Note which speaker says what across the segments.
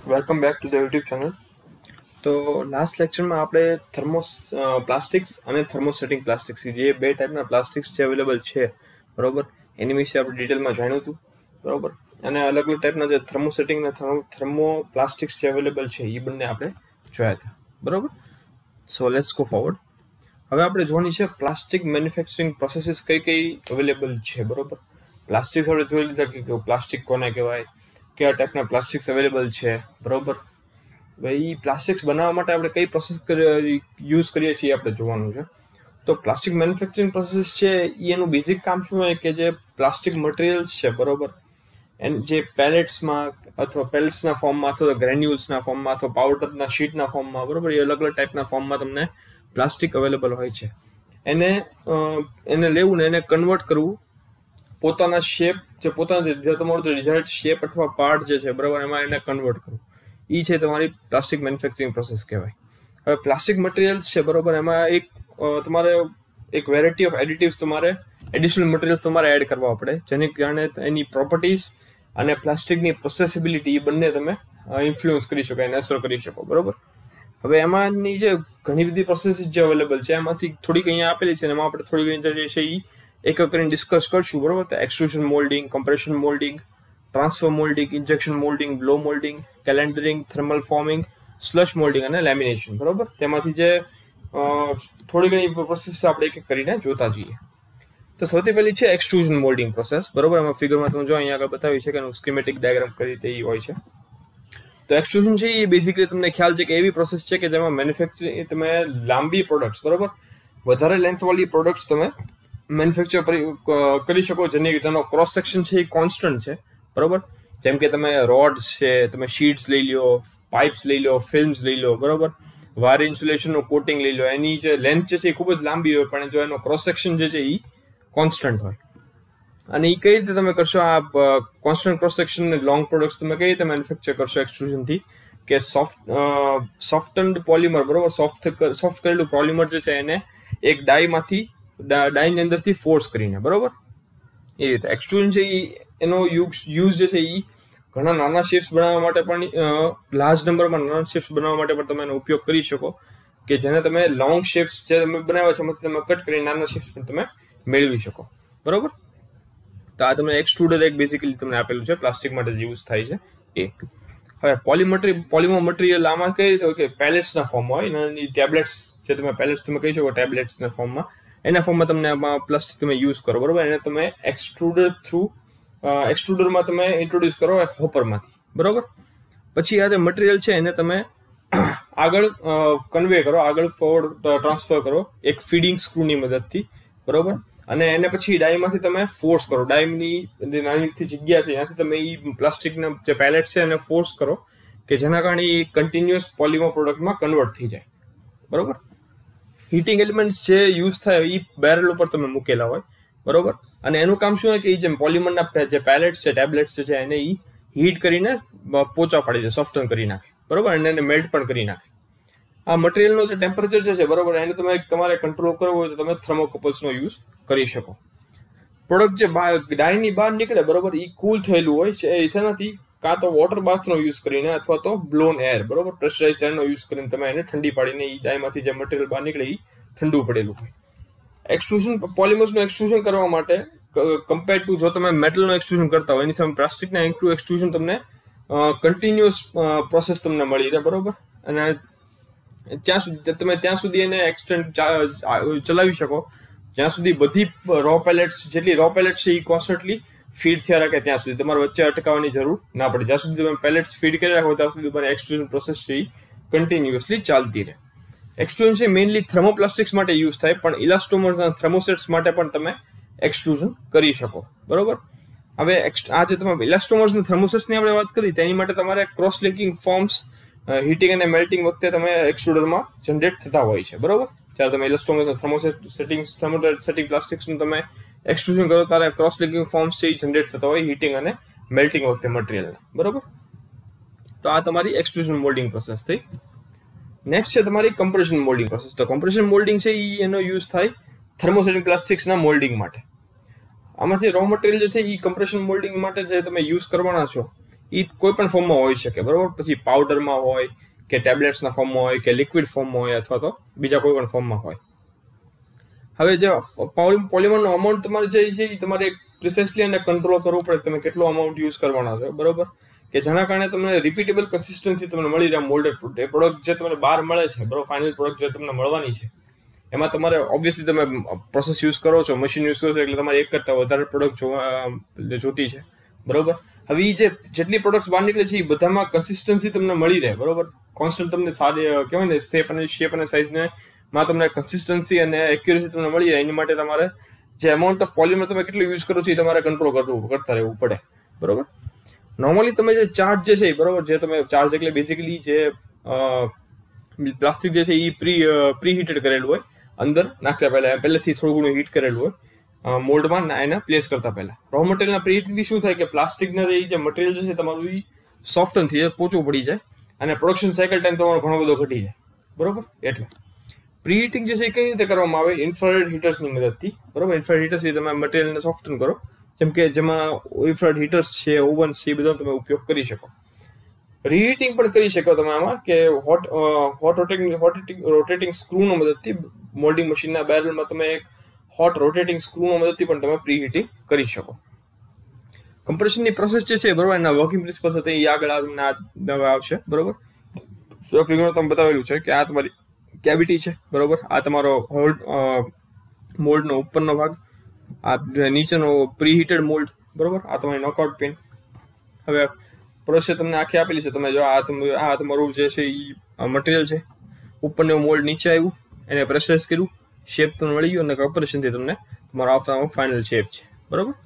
Speaker 1: Welcome back to the YouTube channel. તો last લેક્ચરમાં આપણે પ્લાસ્ટિક્સ અને થર્મોસેટિંગ પ્લાસ્ટિક્સ જે બે ટાઈપના પ્લાસ્ટિક્સ જે અવેલેબલ છે બરોબર, એની વિશે આપણે ડિટેલમાં જાણ્યું હતું બરોબર. અને અલગ અલગ ટાઈપના જે થર્મોસેટિંગ અને થર્મો પ્લાસ્ટિક્સ જે અવેલેબલ છે એ બંને આપણે જોયા હતા બરોબર. So let's go forward. હવે આપણે જોવાની છે પ્લાસ્ટિક મેન્યુફેક્ચરિંગ પ્રોસેસીસ કઈ અવેલેબલ છે બરોબર. પ્લાસ્ટિક આપણે જોઈ લીધા કે પ્લાસ્ટિક કોને કહેવાય, કયા ટાઈપના પ્લાસ્ટિક્સ અવેલેબલ છે બરોબર. ભાઈ પ્લાસ્ટિક્સ બનાવવા માટે આપણે કઈ પ્રોસેસ યુઝ કરીએ છીએ આપણે જોવાનું છે. તો પ્લાસ્ટિક મેન્યુફેક્ચરિંગ પ્રોસેસ છે એનું બેઝિક કામ શું હોય કે જે પ્લાસ્ટિક મટીરિયલ્સ છે બરોબર, જે પેલેટ્સમાં અથવા પેલેટ્સના ફોર્મમાં અથવા ગ્રેન્યુલ્સના ફોર્મમાં અથવા પાવડરના શીટના ફોર્મમાં બરોબર, એ અલગ અલગ ટાઈપના ફોર્મમાં તમને પ્લાસ્ટિક અવેલેબલ હોય છે. એને લેવું ને એને કન્વર્ટ કરવું પોતાના શેપ, જે તમારો ડિઝાયર્ડ શેપ અથવા પાર્ટ જે છે બરાબર, એમાં એને કન્વર્ટ કરવું, એ છે તમારી પ્લાસ્ટિક મેન્યુફેક્ચરિંગ પ્રોસેસ કહેવાય. હવે પ્લાસ્ટિક મટીરિયલ્સ છે બરોબર, એમાં તમારે એક વેરાયટી ઓફ એડિટિવ્સ, તમારે એડિશનલ મટીરિયલ્સ તમારે એડ કરવા પડે, જેને કારણે એની પ્રોપર્ટીઝ અને પ્લાસ્ટિકની પ્રોસેસિબિલિટી એ બંને તમે ઇન્ફ્લુઅન્સ કરી શકો, એને અસર કરી શકો બરોબર. હવે એમાંની જે ઘણી બધી પ્રોસેસ જે અવેલેબલ છે એમાંથી થોડીક અહીંયા આપેલી છે, એમાં આપણે થોડી ઘણી જે છે એ એક કરીને ડિસ્કસ કરશું બરોબર. તો extrusion moulding, compression moulding, transfer moulding, injection moulding, blow moulding, calendering, thermal forming, slush moulding અને લેમિનેશન બરોબર. તેમાંથી જે થોડી ઘણી પ્રોસેસ આપણે એક કરીને જોતા જઈએ. તો સૌથી પહેલી છે એક્સટ્રુઝન મોલ્ડિંગ પ્રોસેસ બરોબર. એમાં ફિગરમાં તમે જો અહીંયા આગળ બતાવ્યું છે કે એનું સ્કીમેટિક ડાયાગ્રામ કઈ રીતે હોય છે. તો એક્સટ્રુઝન છે એ બેઝિકલી તમને ખ્યાલ છે કે એવી પ્રોસેસ છે કે જેમાં મેન્યુફેક્ચરિંગ, તમે લાંબી પ્રોડક્ટ્સ બરોબર, વધારે લેન્થવાળી પ્રોડક્ટ્સ તમે મેન્યુફેક્ચર કરી શકો, જેનો ક્રોસ સેક્શન છે એ કોન્સ્ટન્ટ છે બરોબર. જેમ કે તમે રોડ્સ છે, તમે શીટ્સ લઈ લો, પાઇપ્સ લઈ લો, ફિલ્મ્સ લઈ લો બરોબર, વાયર ઇન્સ્યુલેશનનું કોટિંગ લઈ લો, એની જે લેન્થ છે એ ખૂબ જ લાંબી હોય, પણ જો એનો ક્રોસ સેક્શન જે છે એ કોન્સ્ટન્ટ હોય. અને એ કઈ રીતે તમે કરશો આ કોન્સ્ટન્ટ ક્રોસ સેક્શન ને લોંગ પ્રોડક્ટ્સ તમે કઈ રીતે મેન્યુફેક્ચર કરશો એક્સટ્રુઝનથી, કે સોફ્ટન્ડ પોલિમર બરોબર, સોફ્ટ કરેલું પોલિમર જે છે એને એક ડાયની અંદરથી ફોર્સ કરીને બરોબર, એ રીતે એક્સટ્રુઝન છે એનો યુઝ જે છે એ ઘણા નાના શેપ્સ બનાવવા માટે પણ, લાર્જ નંબરમાં નાના શેપ્સ બનાવવા માટે પણ તમે એનો ઉપયોગ કરી શકો, કે જેને તમે લોંગ શેપ્સ જે તમે બનાવ્યા છે એમાંથી તમે કટ કરીને નાના શેપ્સ પણ તમે મેળવી શકો બરોબર. તો આ તમને એક્સટ્રુડર એક બેઝિકલી તમને આપેલું છે પ્લાસ્ટિક માટે યુઝ થાય છે એ. હવે પોલિમર મટીરિયલ આમાં કઈ રીતે હોય કે પેલેટ્સના ફોર્મમાં હોય, નાની ટેબ્લેટ્સ જે તમે પેલેટ્સ તમે કહી શકો ટેબ્લેટ્સના ફોર્મમાં, એના ફોર્મમાં તમને આમાં પ્લાસ્ટિક તમે યુઝ કરો બરોબર. એને તમે એક્સટ્રુડરમાં તમે ઇન્ટ્રોડ્યુસ કરો હોપરમાંથી બરોબર. પછી આ જે મટીરિયલ છે એને તમે આગળ કન્વે કરો, આગળ ફોરવર્ડ ટ્રાન્સફર કરો એક ફીડિંગ સ્ક્રૂની મદદથી બરોબર. અને એને પછી ડાયમાંથી તમે ફોર્સ કરો, ડાયની નાની જગ્યા છે ત્યાંથી તમે એ પ્લાસ્ટિકના જે પેલેટ છે એને ફોર્સ કરો, કે જેના કારણે એ કન્ટિન્યુઅસ પોલિમર પ્રોડક્ટમાં કન્વર્ટ થઈ જાય બરોબર. હીટિંગ એલિમેન્ટ્સ જે યુઝ થાય એ બેરલ ઉપર તમે મૂકેલા હોય બરોબર. અને એનું કામ શું હોય કે એ જે પોલિમરના જે પેલેટ્સ છે, ટેબ્લેટ્સ છે એને એ હીટ કરીને પોચા પાડી દે, સોફ્ટન કરી નાખે બરોબર, અને એને મેલ્ટ પણ કરી નાખે. આ મટીરિયલનો જે ટેમ્પરેચર જે છે બરોબર, એને તમારે કંટ્રોલ કરવો હોય તો તમે થર્મોકપલ્સનો યુઝ કરી શકો. પ્રોડક્ટ જે ડાયની બહાર નીકળે બરોબર, એ કુલ થયેલું હોય છે, શેનાથી, કાં તો વોટર બાથનો યુઝ કરીને અથવા તો બ્લોન એર બરોબર, પ્રેશરાઇઝ્ડ એરનો યુઝ કરીને તમે એને ઠંડી પાડીને એ ડાયમાંથી જે મટીરિયલ બહાર નીકળે એ ઠંડુ પડેલું હોય. એક્સટ્રુઝન પોલિમર્સનું એક્સટ્રુઝન કરવા માટે કમ્પેર ટુ જો તમે મેટલનું એક્સટ્રુઝન કરતા હોય, એની સામે પ્લાસ્ટિકના એક્સટ્રુઝન તમને કન્ટિન્યુઅસ પ્રોસેસ તમને મળી રહે બરોબર. અને ત્યાં સુધી એને એક્સટેન્ડ ચલાવી શકો જ્યાં સુધી બધી જેટલી રો પેલેટ્સ છે એ કોન્સ્ટન્ટલી ફીડ થયા રાખે ત્યાં સુધી, તમારે વચ્ચે અટકાવવાની જરૂર ના પડે. જ્યાં સુધી તમે પેલેટ્સ ફીડ કરી રાખો ત્યાં સુધી તમારી એક્સટ્રુઝન પ્રોસેસ છે એ કન્ટિન્યુઅસલી ચાલતી રહે. એક્સટ્રુઝન છે મેઇનલી થર્મોપ્લાસ્ટિક્સ માટે યુઝ થાય, પણ ઇલાસ્ટોમર્સ અને થર્મોસેટ્સ માટે પણ તમે એક્સટ્રુઝન કરી શકો બરોબર. હવે આ જે તમે ઇલાસ્ટોમર્સ અને થર્મોસેટ્સની આપણે વાત કરી, તેની માટે તમારે ક્રોસ લિંકિંગ ફોર્મ્સ હીટિંગ અને મેલ્ટિંગ વખતે તમે એક્સટ્રુડરમાં જનરેટ થતા હોય છે બરોબર. જ્યારે તમે ઇલાસ્ટોમર્સ અને થર્મોસેટિંગ પ્લાસ્ટિક્સનું તમે એક્સટ્રુઝન કરો ત્યારે ક્રોસ લિંકિંગ ફોર્મ્સ છે એ જનરેટ થતા હોય હીટિંગ અને મેલ્ટિંગ વખતે મટીરિયલના બરોબર. તો આ તમારી એક્સટ્રુઝન મોલ્ડિંગ પ્રોસેસ થઈ. નેક્સ્ટ છે તમારી કમ્પ્રેશન મોલ્ડિંગ પ્રોસેસ. તો કમ્પ્રેશન મોલ્ડિંગ છે એનો યુઝ થાય થર્મોસેટિંગ પ્લાસ્ટિક્સના મોલ્ડિંગ માટે. આમાંથી રો મટીરિયલ જે છે એ કમ્પ્રેશન મોલ્ડિંગ માટે જે તમે યુઝ કરવાના છો એ કોઈ પણ ફોર્મમાં હોઈ શકે, બરોબર. પછી પાવડરમાં હોય કે ટેબ્લેટ્સના ફોર્મમાં હોય કે લિક્વિડ ફોર્મમાં હોય અથવા તો બીજા કોઈ પણ ફોર્મમાં હોય. હવે જે પોલિમરનો અમાઉન્ટ તમારે જે છે એ તમારે પ્રિસાઇસલી અને કંટ્રોલ કરવું પડે, તમે કેટલો અમાઉન્ટ યુઝ કરવાનો છે, બરોબર, કે જેના કારણે તમને રિપીટેબલ કન્સિસ્ટન્સી તમને મળી રહે. મોલ્ડેડ પ્રોડક્ટ જે તમને બહાર મળે છે, બરોબર, ફાઇનલ પ્રોડક્ટ જે તમને મળવાની છે, એમાં તમારે ઓબ્વિયસલી તમે પ્રોસેસ યુઝ કરો છો, મશીન યુઝ કરો છો, એટલે તમારે એક કરતાં વધારે પ્રોડક્ટ જોતી છે, બરોબર. હવે એ જેટલી પ્રોડક્ટ્સ બહાર નીકળે છે એ બધામાં કન્સિસ્ટન્સી તમને મળી રહે, બરોબર. કોન્સ્ટન્ટ તમને સારી કહેવાય ને શેપ અને સાઇઝને માં તમને કન્સિસ્ટન્સી અને એક્યુરેસી તમને મળી રહે. એની માટે તમારે જે અમાઉન્ટ ઓફ પોલિમર તમે કેટલું યુઝ કરો છો એ તમારે કંટ્રોલ કરતા રહેવું પડે, બરોબર. નોર્મલી તમે જે ચાર્જ જે છે, બરોબર, જે તમે ચાર્જ એટલે બેઝિકલી જે પ્લાસ્ટિક જે છે એ પ્રી હીટેડ કરેલું હોય, અંદર નાખતા પહેલેથી થોડું ઘણું હીટ કરેલું હોય મોલ્ડમાં એને પ્લેસ કરતા પહેલા. રો મટીરિયલના પ્રીહીટથી શું થાય કે પ્લાસ્ટિકના જે મટીરિયલ છે તમારું એ સોફ્ટન થઈ જાય, પોચું પડી જાય અને પ્રોડક્શન સાયકલ ટાઈમ તમારો ઘણો બધો ઘટી જાય, બરોબર. એટલે પ્રીહીટિંગ જે છે એ કઈ રીતે કરવામાં આવે? ઇન્ફ્રારેડ હીટર્સની મદદથી, બરોબર. ઇન્ફ્રારેડ હીટર્સથી તમે મટીરિયલને સોફ્ટન કરો, જેમ કે જેમાં ઇન્ફ્રારેડ હીટર્સ છે, ઓવન છે, એ બધો તમે ઉપયોગ કરી શકો. રીહીટિંગ પણ કરી શકો તમે આમાં કે હોટ રોટેટિંગ સ્ક્રૂનો મદદથી મોલ્ડિંગ મશીનના બેરલમાં તમે એક હોટ રોટેટિંગ સ્ક્રૂનો મદદથી પણ તમે પ્રીહીટિંગ કરી શકો. કમ્પ્રેશનની પ્રોસેસ જે છે, બરોબર, એના વર્કિંગ પ્રિન્સિપલ્સ હતા એ આગળ આવશે, બરોબર. ફિગર તમે બતાવેલું છે કે આ તમારી કેવિટી છે, બરોબર, આ તમારો મોલ્ડનો ઉપરનો ભાગ, આ નીચેનો પ્રીહીટેડ મોલ્ડ, બરોબર, આ તમારી નોકઆઉટ પિન. હવે પ્રોસેસ તમને આખી આપેલી છે, તમે જો આ તમારું જે છે એ મટીરિયલ છે, ઉપરનું મોલ્ડ નીચે આવ્યું, એને પ્રેશરાઇઝ કર્યું, શેપ તમને મળી ગયો અને કમ્પ્રેશનથી તમને તમારો આવતા ફાઇનલ શેપ છે, બરોબર.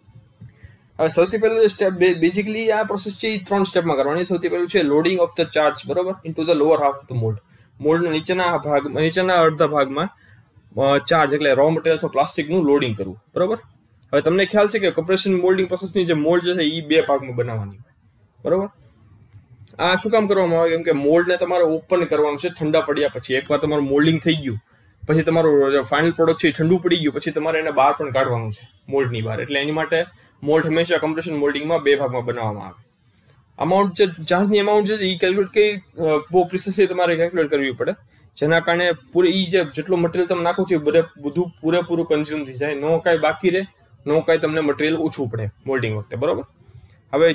Speaker 1: હવે સૌથી પહેલું જે સ્ટેપ, બેઝિકલી આ પ્રોસેસ છે એ 3 સ્ટેપમાં કરવાની. સૌથી પહેલું છે લોડિંગ ઓફ ધ ચાર્જ, બરોબર, into the lower half of the mould. મોલ્ડના નીચેના અડધા ભાગમાં ચાર્જ એટલે રો મટીરિયલ અથવા પ્લાસ્ટિકનું લોડિંગ કરવું, બરોબર. હવે તમને ખ્યાલ છે કે કમ્પ્રેશન મોલ્ડિંગ પ્રોસેસની જે મોલ્ડ છે એ 2 ભાગમાં બનાવવાની હોય, બરોબર. આ શું કામ કરવામાં આવે? કેમ કે મોલ્ડને તમારે ઓપન કરવાનું છે ઠંડા પડ્યા પછી. એકવાર તમારું મોલ્ડિંગ થઈ ગયું પછી તમારું ફાઇનલ પ્રોડક્ટ છે એ ઠંડુ પડી ગયું પછી તમારે એને બહાર પણ કાઢવાનું છે, મોલ્ડની બહાર. એટલે એની માટે મોલ્ડ હંમેશા કમ્પ્રેશન મોલ્ડિંગમાં 2 ભાગમાં બનાવવામાં આવે. અમાઉન્ટ જે ચાર્જની અમાઉન્ટ છે એ કેલ્ક્યુલેટ કરી બહુ પ્રિસાઇસલી તમારે કેલ્ક્યુલેટ કરવી પડે, જેના કારણે જેટલું મટીરિયલ તમે નાખો છો એ બધું પૂરેપૂરું કન્ઝ્યુમ થઈ જાય, નો કાંઈ બાકી રહે, નો કાંઈ તમને મટીરિયલ ઓછું પડે મોલ્ડિંગ વખતે, બરોબર. હવે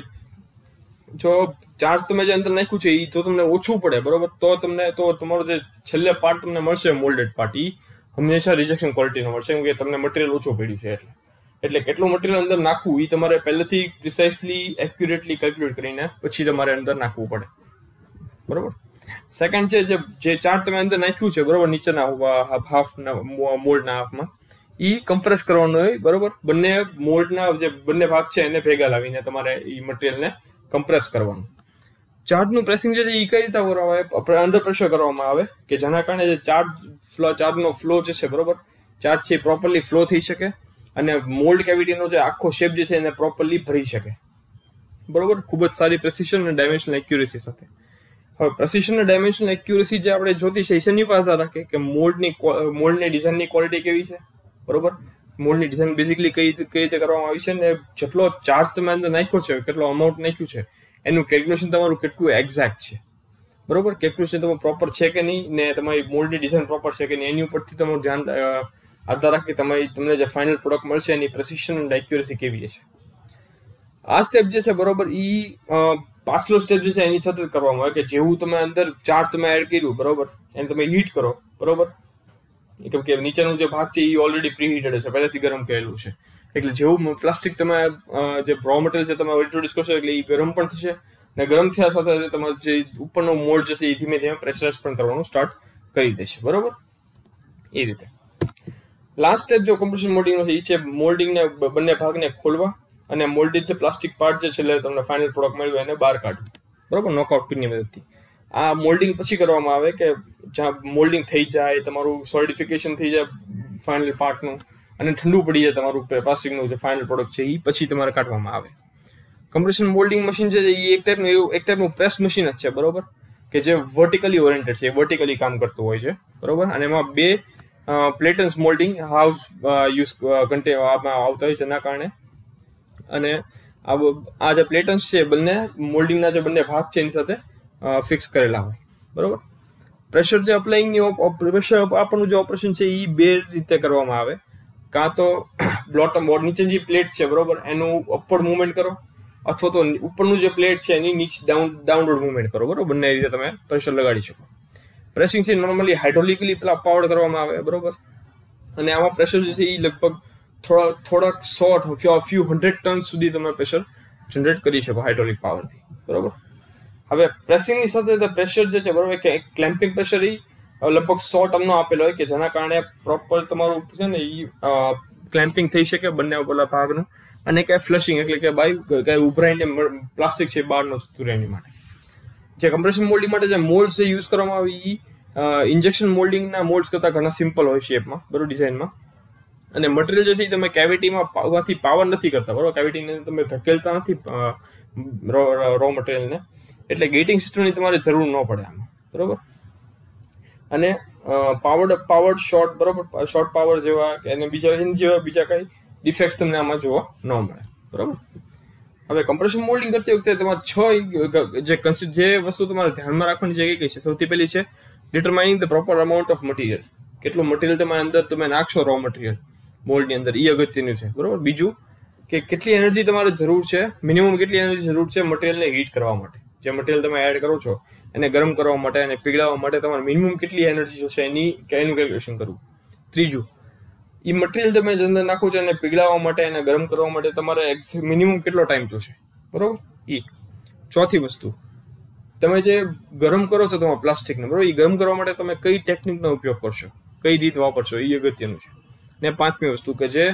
Speaker 1: જો ચાર્જ તમે જે અંદર નાખ્યું છે એ જો તમને ઓછું પડે, બરોબર, તો તમારો જે છેલ્લે પાર્ટ તમને મળશે મોલ્ડેડ પાર્ટ એ હંમેશા રિજેક્શન ક્વોલિટીનો મળશે, કેમ કે તમને મટીરિયલ ઓછું પડ્યું છે. એટલે કેટલું મટીરિયલ અંદર નાખવું એ તમારે પહેલેથી પ્રિસાઇસલી એક્યુરેટલી કેલ્ક્યુલેટ કરીને પછી તમારે અંદર નાખવું પડે, બરોબર. સેકન્ડ છે જે ચાર્જ તમે અંદર નાખ્યું છે, બરોબર, નીચેના હાફના મોલ્ડના હાફમાં એ કમ્પ્રેસ કરવાનું હોય, બરોબર. બંને મોલ્ડના જે બંને ભાગ છે એને ભેગા લાવીને તમારે એ મટીરિયલને કમ્પ્રેસ કરવાનું. ચાર્જનું પ્રેસિંગ જે છે એ કઈ રીતે કરવામાં આવે? અંડર પ્રેશર કરવામાં આવે કે જેના કારણે જે ચાર્જનો ફ્લો જે છે, બરોબર, ચાર્જ છે પ્રોપરલી ફ્લો થઈ શકે અને મોલ્ડ કેવિટીનો જે આખો શેપ જે છે એને પ્રોપરલી ભરી શકે, બરોબર, ખૂબ જ સારી પ્રેસિશન અને ડાયમેન્શનલ એક્યુરેસી સાથે. હવે પ્રેસિશન અને ડાયમેન્શનલ એક્યુરેસી જે આપણે જોતી છે એની પર આધાર રાખે કે મોલ્ડની ડિઝાઇનની ક્વોલિટી કેવી છે, બરોબર. મોલ્ડની ડિઝાઇન બેઝિકલી કઈ રીતે કરવામાં આવી છે ને જેટલો ચાર્જ તમે અંદર નાખ્યો છે, કેટલો અમાઉન્ટ નાખ્યું છે, એનું કેલ્ક્યુલેશન તમારું કેટલું એક્ઝેક્ટ છે, બરોબર. કેલ્ક્યુલેશન તમારું પ્રોપર છે કે નહીં ને તમારી મોલ્ડની ડિઝાઇન પ્રોપર છે કે નહીં એની ઉપરથી તમારું ધ્યાન આધાર રાખી તમને જે ફાઇનલ પ્રોડક્ટ મળશે એની પ્રેસિશન અને એક્યુરેસી કેવી છે. આ સ્ટેપ જે છે, બરોબર, એ પાછલો સ્ટેપ જે છે એની સાથે કરવામાં આવે કે જેવું તમે અંદર ચાર્જ તમે એડ કર્યું, બરોબર, એને તમે હીટ કરો, બરોબર, કેમ કે નીચેનું જે ભાગ છે એ ઓલરેડી પ્રી હીટેડ છે, પહેલેથી ગરમ કરેલું છે. એટલે જેવું પ્લાસ્ટિક તમે જે રો મટીરિયલ છે તમે ઇન્ટ્રોડ્યુસ કરશો એટલે એ ગરમ પણ થશે અને ગરમ થયા સાથે તમારે જે ઉપરનો મોલ્ડ છે એ ધીમે ધીમે પ્રેશરાઇઝ પણ કરવાનું સ્ટાર્ટ કરી દેશે, બરોબર. એ રીતે લાસ્ટ સ્ટેપ જો કમ્પ્રેશન મોલ્ડિંગનો છે એ છે મોલ્ડિંગને બંને ભાગને ખોલવા અને મોલ્ડેડ જે પ્લાસ્ટિક પાર્ટ જે છે તમને ફાઇનલ પ્રોડક્ટ મળ્યું એને બહાર કાઢવું, બરોબર, નોકઆઉટ પિનની મદદથી. આ મોલ્ડિંગ પછી કરવામાં આવે કે જ્યાં મોલ્ડિંગ થઈ જાય, તમારું સોલિડિફિકેશન થઈ જાય ફાઇનલ પાર્ટનું અને ઠંડુ પડી જાય તમારું પ્લાસ્ટિકનું જે ફાઇનલ પ્રોડક્ટ છે એ પછી તમારે કાઢવામાં આવે. કમ્પ્રેશન મોલ્ડિંગ મશીન છે એ એક ટાઈપનું પ્રેસ મશીન જ છે, બરોબર, કે જે વર્ટિકલી ઓરિએન્ટેડ છે, વર્ટિકલી કામ કરતું હોય છે, બરોબર. અને એમાં 2 પ્લેટન્સ મોલ્ડિંગ હાઉસ આવતા હોય જેના કારણે અને આ જે પ્લેટન્સ છે બંને મોલ્ડિંગના જે બંને ભાગ છે એની સાથે ફિક્સ કરેલા હોય, બરોબર. પ્રેશર જે અપ્લાઇંગની પ્રેશર આપવાનું જે ઓપરેશન છે એ બે રીતે કરવામાં આવે. કાં તો બોટમ બોર્ડ નીચે જે પ્લેટ છે, બરોબર, એનું અપવર્ડ મૂવમેન્ટ કરો, અથવા તો ઉપરનું જે પ્લેટ છે એની નીચે ડાઉનવર્ડ મૂવમેન્ટ કરો, બરોબર. બંને રીતે તમે પ્રેશર લગાડી શકો. પ્રેસિંગ છે નોર્મલી હાઇડ્રોલિકલી પાવર્ડ કરવામાં આવે, બરોબર. અને આમાં પ્રેશર જે છે એ લગભગ થોડાક 100 ફ્યુ 100 ટન સુધી તમે પ્રેશર જનરેટ કરી શકો હાઇડ્રોલિક પાવરથી, બરોબર. હવે પ્રેસિંગની સાથે પ્રેશર જે છે, બરોબર, કે ક્લેમ્પિંગ પ્રેશર એ લગભગ 100 ટનનો આપેલો હોય કે જેના કારણે પ્રોપર તમારું છે ને એ ક્લેમ્પિંગ થઈ શકે બંને પેલા ભાગનું, અને ક્યાંય ફ્લશિંગ એટલે કે બાય ઉભરાઈને પ્લાસ્ટિક છે બહાર ન થતું રહે એની માટે. જે કમ્પ્રેશન મોલ્ડિંગ માટે જે મોલ્ડ્સ જે યુઝ કરવામાં આવે એ ઇન્જેક્શન મોલ્ડિંગના મોલ્ડ્સ કરતાં ઘણા સિમ્પલ હોય શેપમાં, બરોબર, ડિઝાઇનમાં. અને મટીરિયલ જે છે એ તમે કેવિટીમાંથી પાવર નથી કરતા, બરોબર. કેવિટીને તમે ધકેલતા નથી રો મટીરિયલને, એટલે ગેટિંગ સિસ્ટમની તમારે જરૂર ન પડે આમાં, બરોબર. અને પાવર્ડ શોર્ટ, બરોબર, શોર્ટ પાવર જેવા અને બીજા કઈ ડિફેક્ટ્સ તમને આમાં જોવા ન મળે, બરોબર. હવે કમ્પ્રેશન મોલ્ડિંગ કરતી વખતે તમારે 6 જે વસ્તુ તમારે ધ્યાનમાં રાખવાની છે કઈ છે. સૌથી પહેલી છે determining the proper amount of material. કેટલું મટીરિયલ તમે અંદર તમે નાખશો રો મટીરિયલ મોલ્ડની અંદર, એ અગત્યનું છે, બરોબર. બીજું કે કેટલી એનર્જી તમારે જરૂર છે, મિનિમમ કેટલી એનર્જી જરૂર છે મટીરિયલને હીટ કરવા માટે. જે મટીરિયલ તમે એડ કરો છો એને ગરમ કરવા માટે અને પીગળાવવા માટે તમારે મિનિમમ કેટલી એનર્જી જોશે એનું કેલ્ક્યુલેશન કરવું. ત્રીજું, એ મટીરિયલ તમે અંદર નાખો છો અને પીગળાવવા માટે અને ગરમ કરવા માટે તમારે મિનિમમ કેટલો ટાઈમ જોશે, બરોબર. એ ચોથી વસ્તુ, તમે જે ગરમ કરો છો તમારા પ્લાસ્ટિકને, બરોબર, એ ગરમ કરવા માટે તમે કઈ ટેકનિકનો ઉપયોગ કરશો, કઈ રીત વાપરશો, એ અગત્યનું છે. ને પાંચમી વસ્તુ કે જે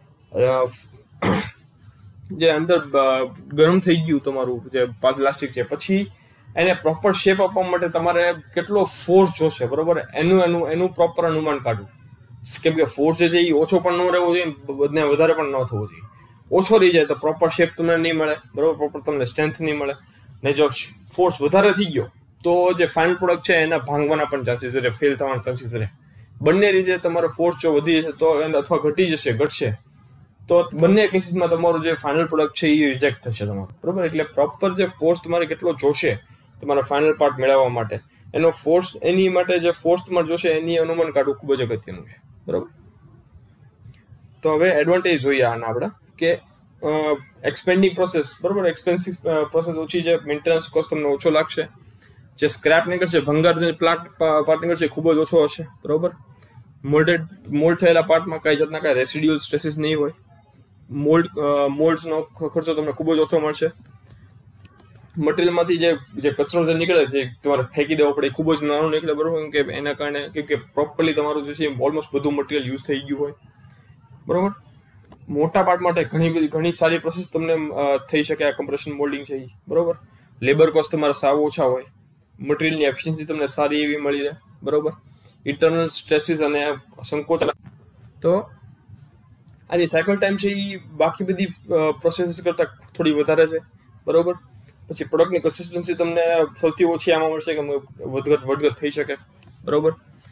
Speaker 1: અંદર ગરમ થઈ ગયું તમારું જે પ્લાસ્ટિક છે, પછી એને પ્રોપર શેપ આપવા માટે તમારે કેટલો ફોર્સ જોશે, બરોબર, એનું પ્રોપર અનુમાન કાઢવું. કેમ કે ફોર્સ જે છે એ ઓછો પણ ન રહેવો જોઈએ, વધારે પણ ન થવો જોઈએ. ઓછો રહી જાય તો પ્રોપર શેપ તમને નહીં મળે, બરોબર, પ્રોપર તમને સ્ટ્રેન્થ નહીં મળે. ને જો ફોર્સ વધારે થઈ ગયો તો જે ફાઇનલ પ્રોડક્ટ છે એના ભાંગવાના પણ ચાન્સીસ રહે, ફેલ થવાના ચાન્સીસ રહે. બંને રીતે તમારો ફોર્સ જો વધી જશે તો અથવા ઘટશે તો બંને કેસીસમાં તમારું જે ફાઇનલ પ્રોડક્ટ છે એ રિજેક્ટ થશે તમારું, બરોબર. એટલે પ્રોપર જે ફોર્સ તમારે કેટલો જોશે તમારો ફાઇનલ પાર્ટ મેળવવા માટે, એનો ફોર્સ એની માટે જે ફોર્સ તમારે જોશે એની અનુમાન કાઢવું ખૂબ જ અગત્યનું છે, બરોબર. તો હવે એડવાન્ટેજ જોઈએ આના આપણે કે એક્સપેન્ડિંગ પ્રોસેસ, બરોબર, એક્સપેન્સિવ પ્રોસેસ ઓછી છે, મેન્ટેનન્સ કોસ્ટ તમને ઓછો લાગશે, જે સ્ક્રેપ નીકળશે, ભંગાર જે પાર્ટ નીકળશે ખૂબ જ ઓછો હશે, બરોબર. મોલ્ડ થયેલા પાર્ટમાં કઈ જાતના કઈ રેસિડ્યુઅલ સ્ટ્રેસીસ નહીં હોય. મોલ્ડ્સનો ખર્ચો તમને ખૂબ જ ઓછો મળશે. મટીરિયલમાંથી જે કચરો જે નીકળે છે તમારે ફેંકી દેવો પડે, ખૂબ જ નાનું નીકળે, બરોબર. કે એના કારણે કેમ કે પ્રોપરલી તમારું જે છે ઓલમોસ્ટ બધું મટીરિયલ યુઝ થઈ ગયું હોય, બરોબર. મોટા પાર્ટ માટે ઘણી સારી પ્રોસેસ તમને થઈ શકે આ કમ્પ્રેશન મોલ્ડિંગ છે, બરોબર. લેબર કોસ્ટ તમારા સાવ ઓછા હોય, મટીરિયલની એફિશિયન્સી તમને સારી એવી મળી રહે, બરોબર. ઇન્ટરનલ સ્ટ્રેસીસ અને સંકોચ, તો આની સાયકલ ટાઈમ છે એ બાકી બધી પ્રોસેસીસ કરતાં થોડી વધારે છે, બરોબર. પછી પ્રોડક્ટની કન્સિસ્ટન્સી તમને સૌથી ઓછી આમાં મળશે કે વધઘટ થઈ શકે, બરોબર.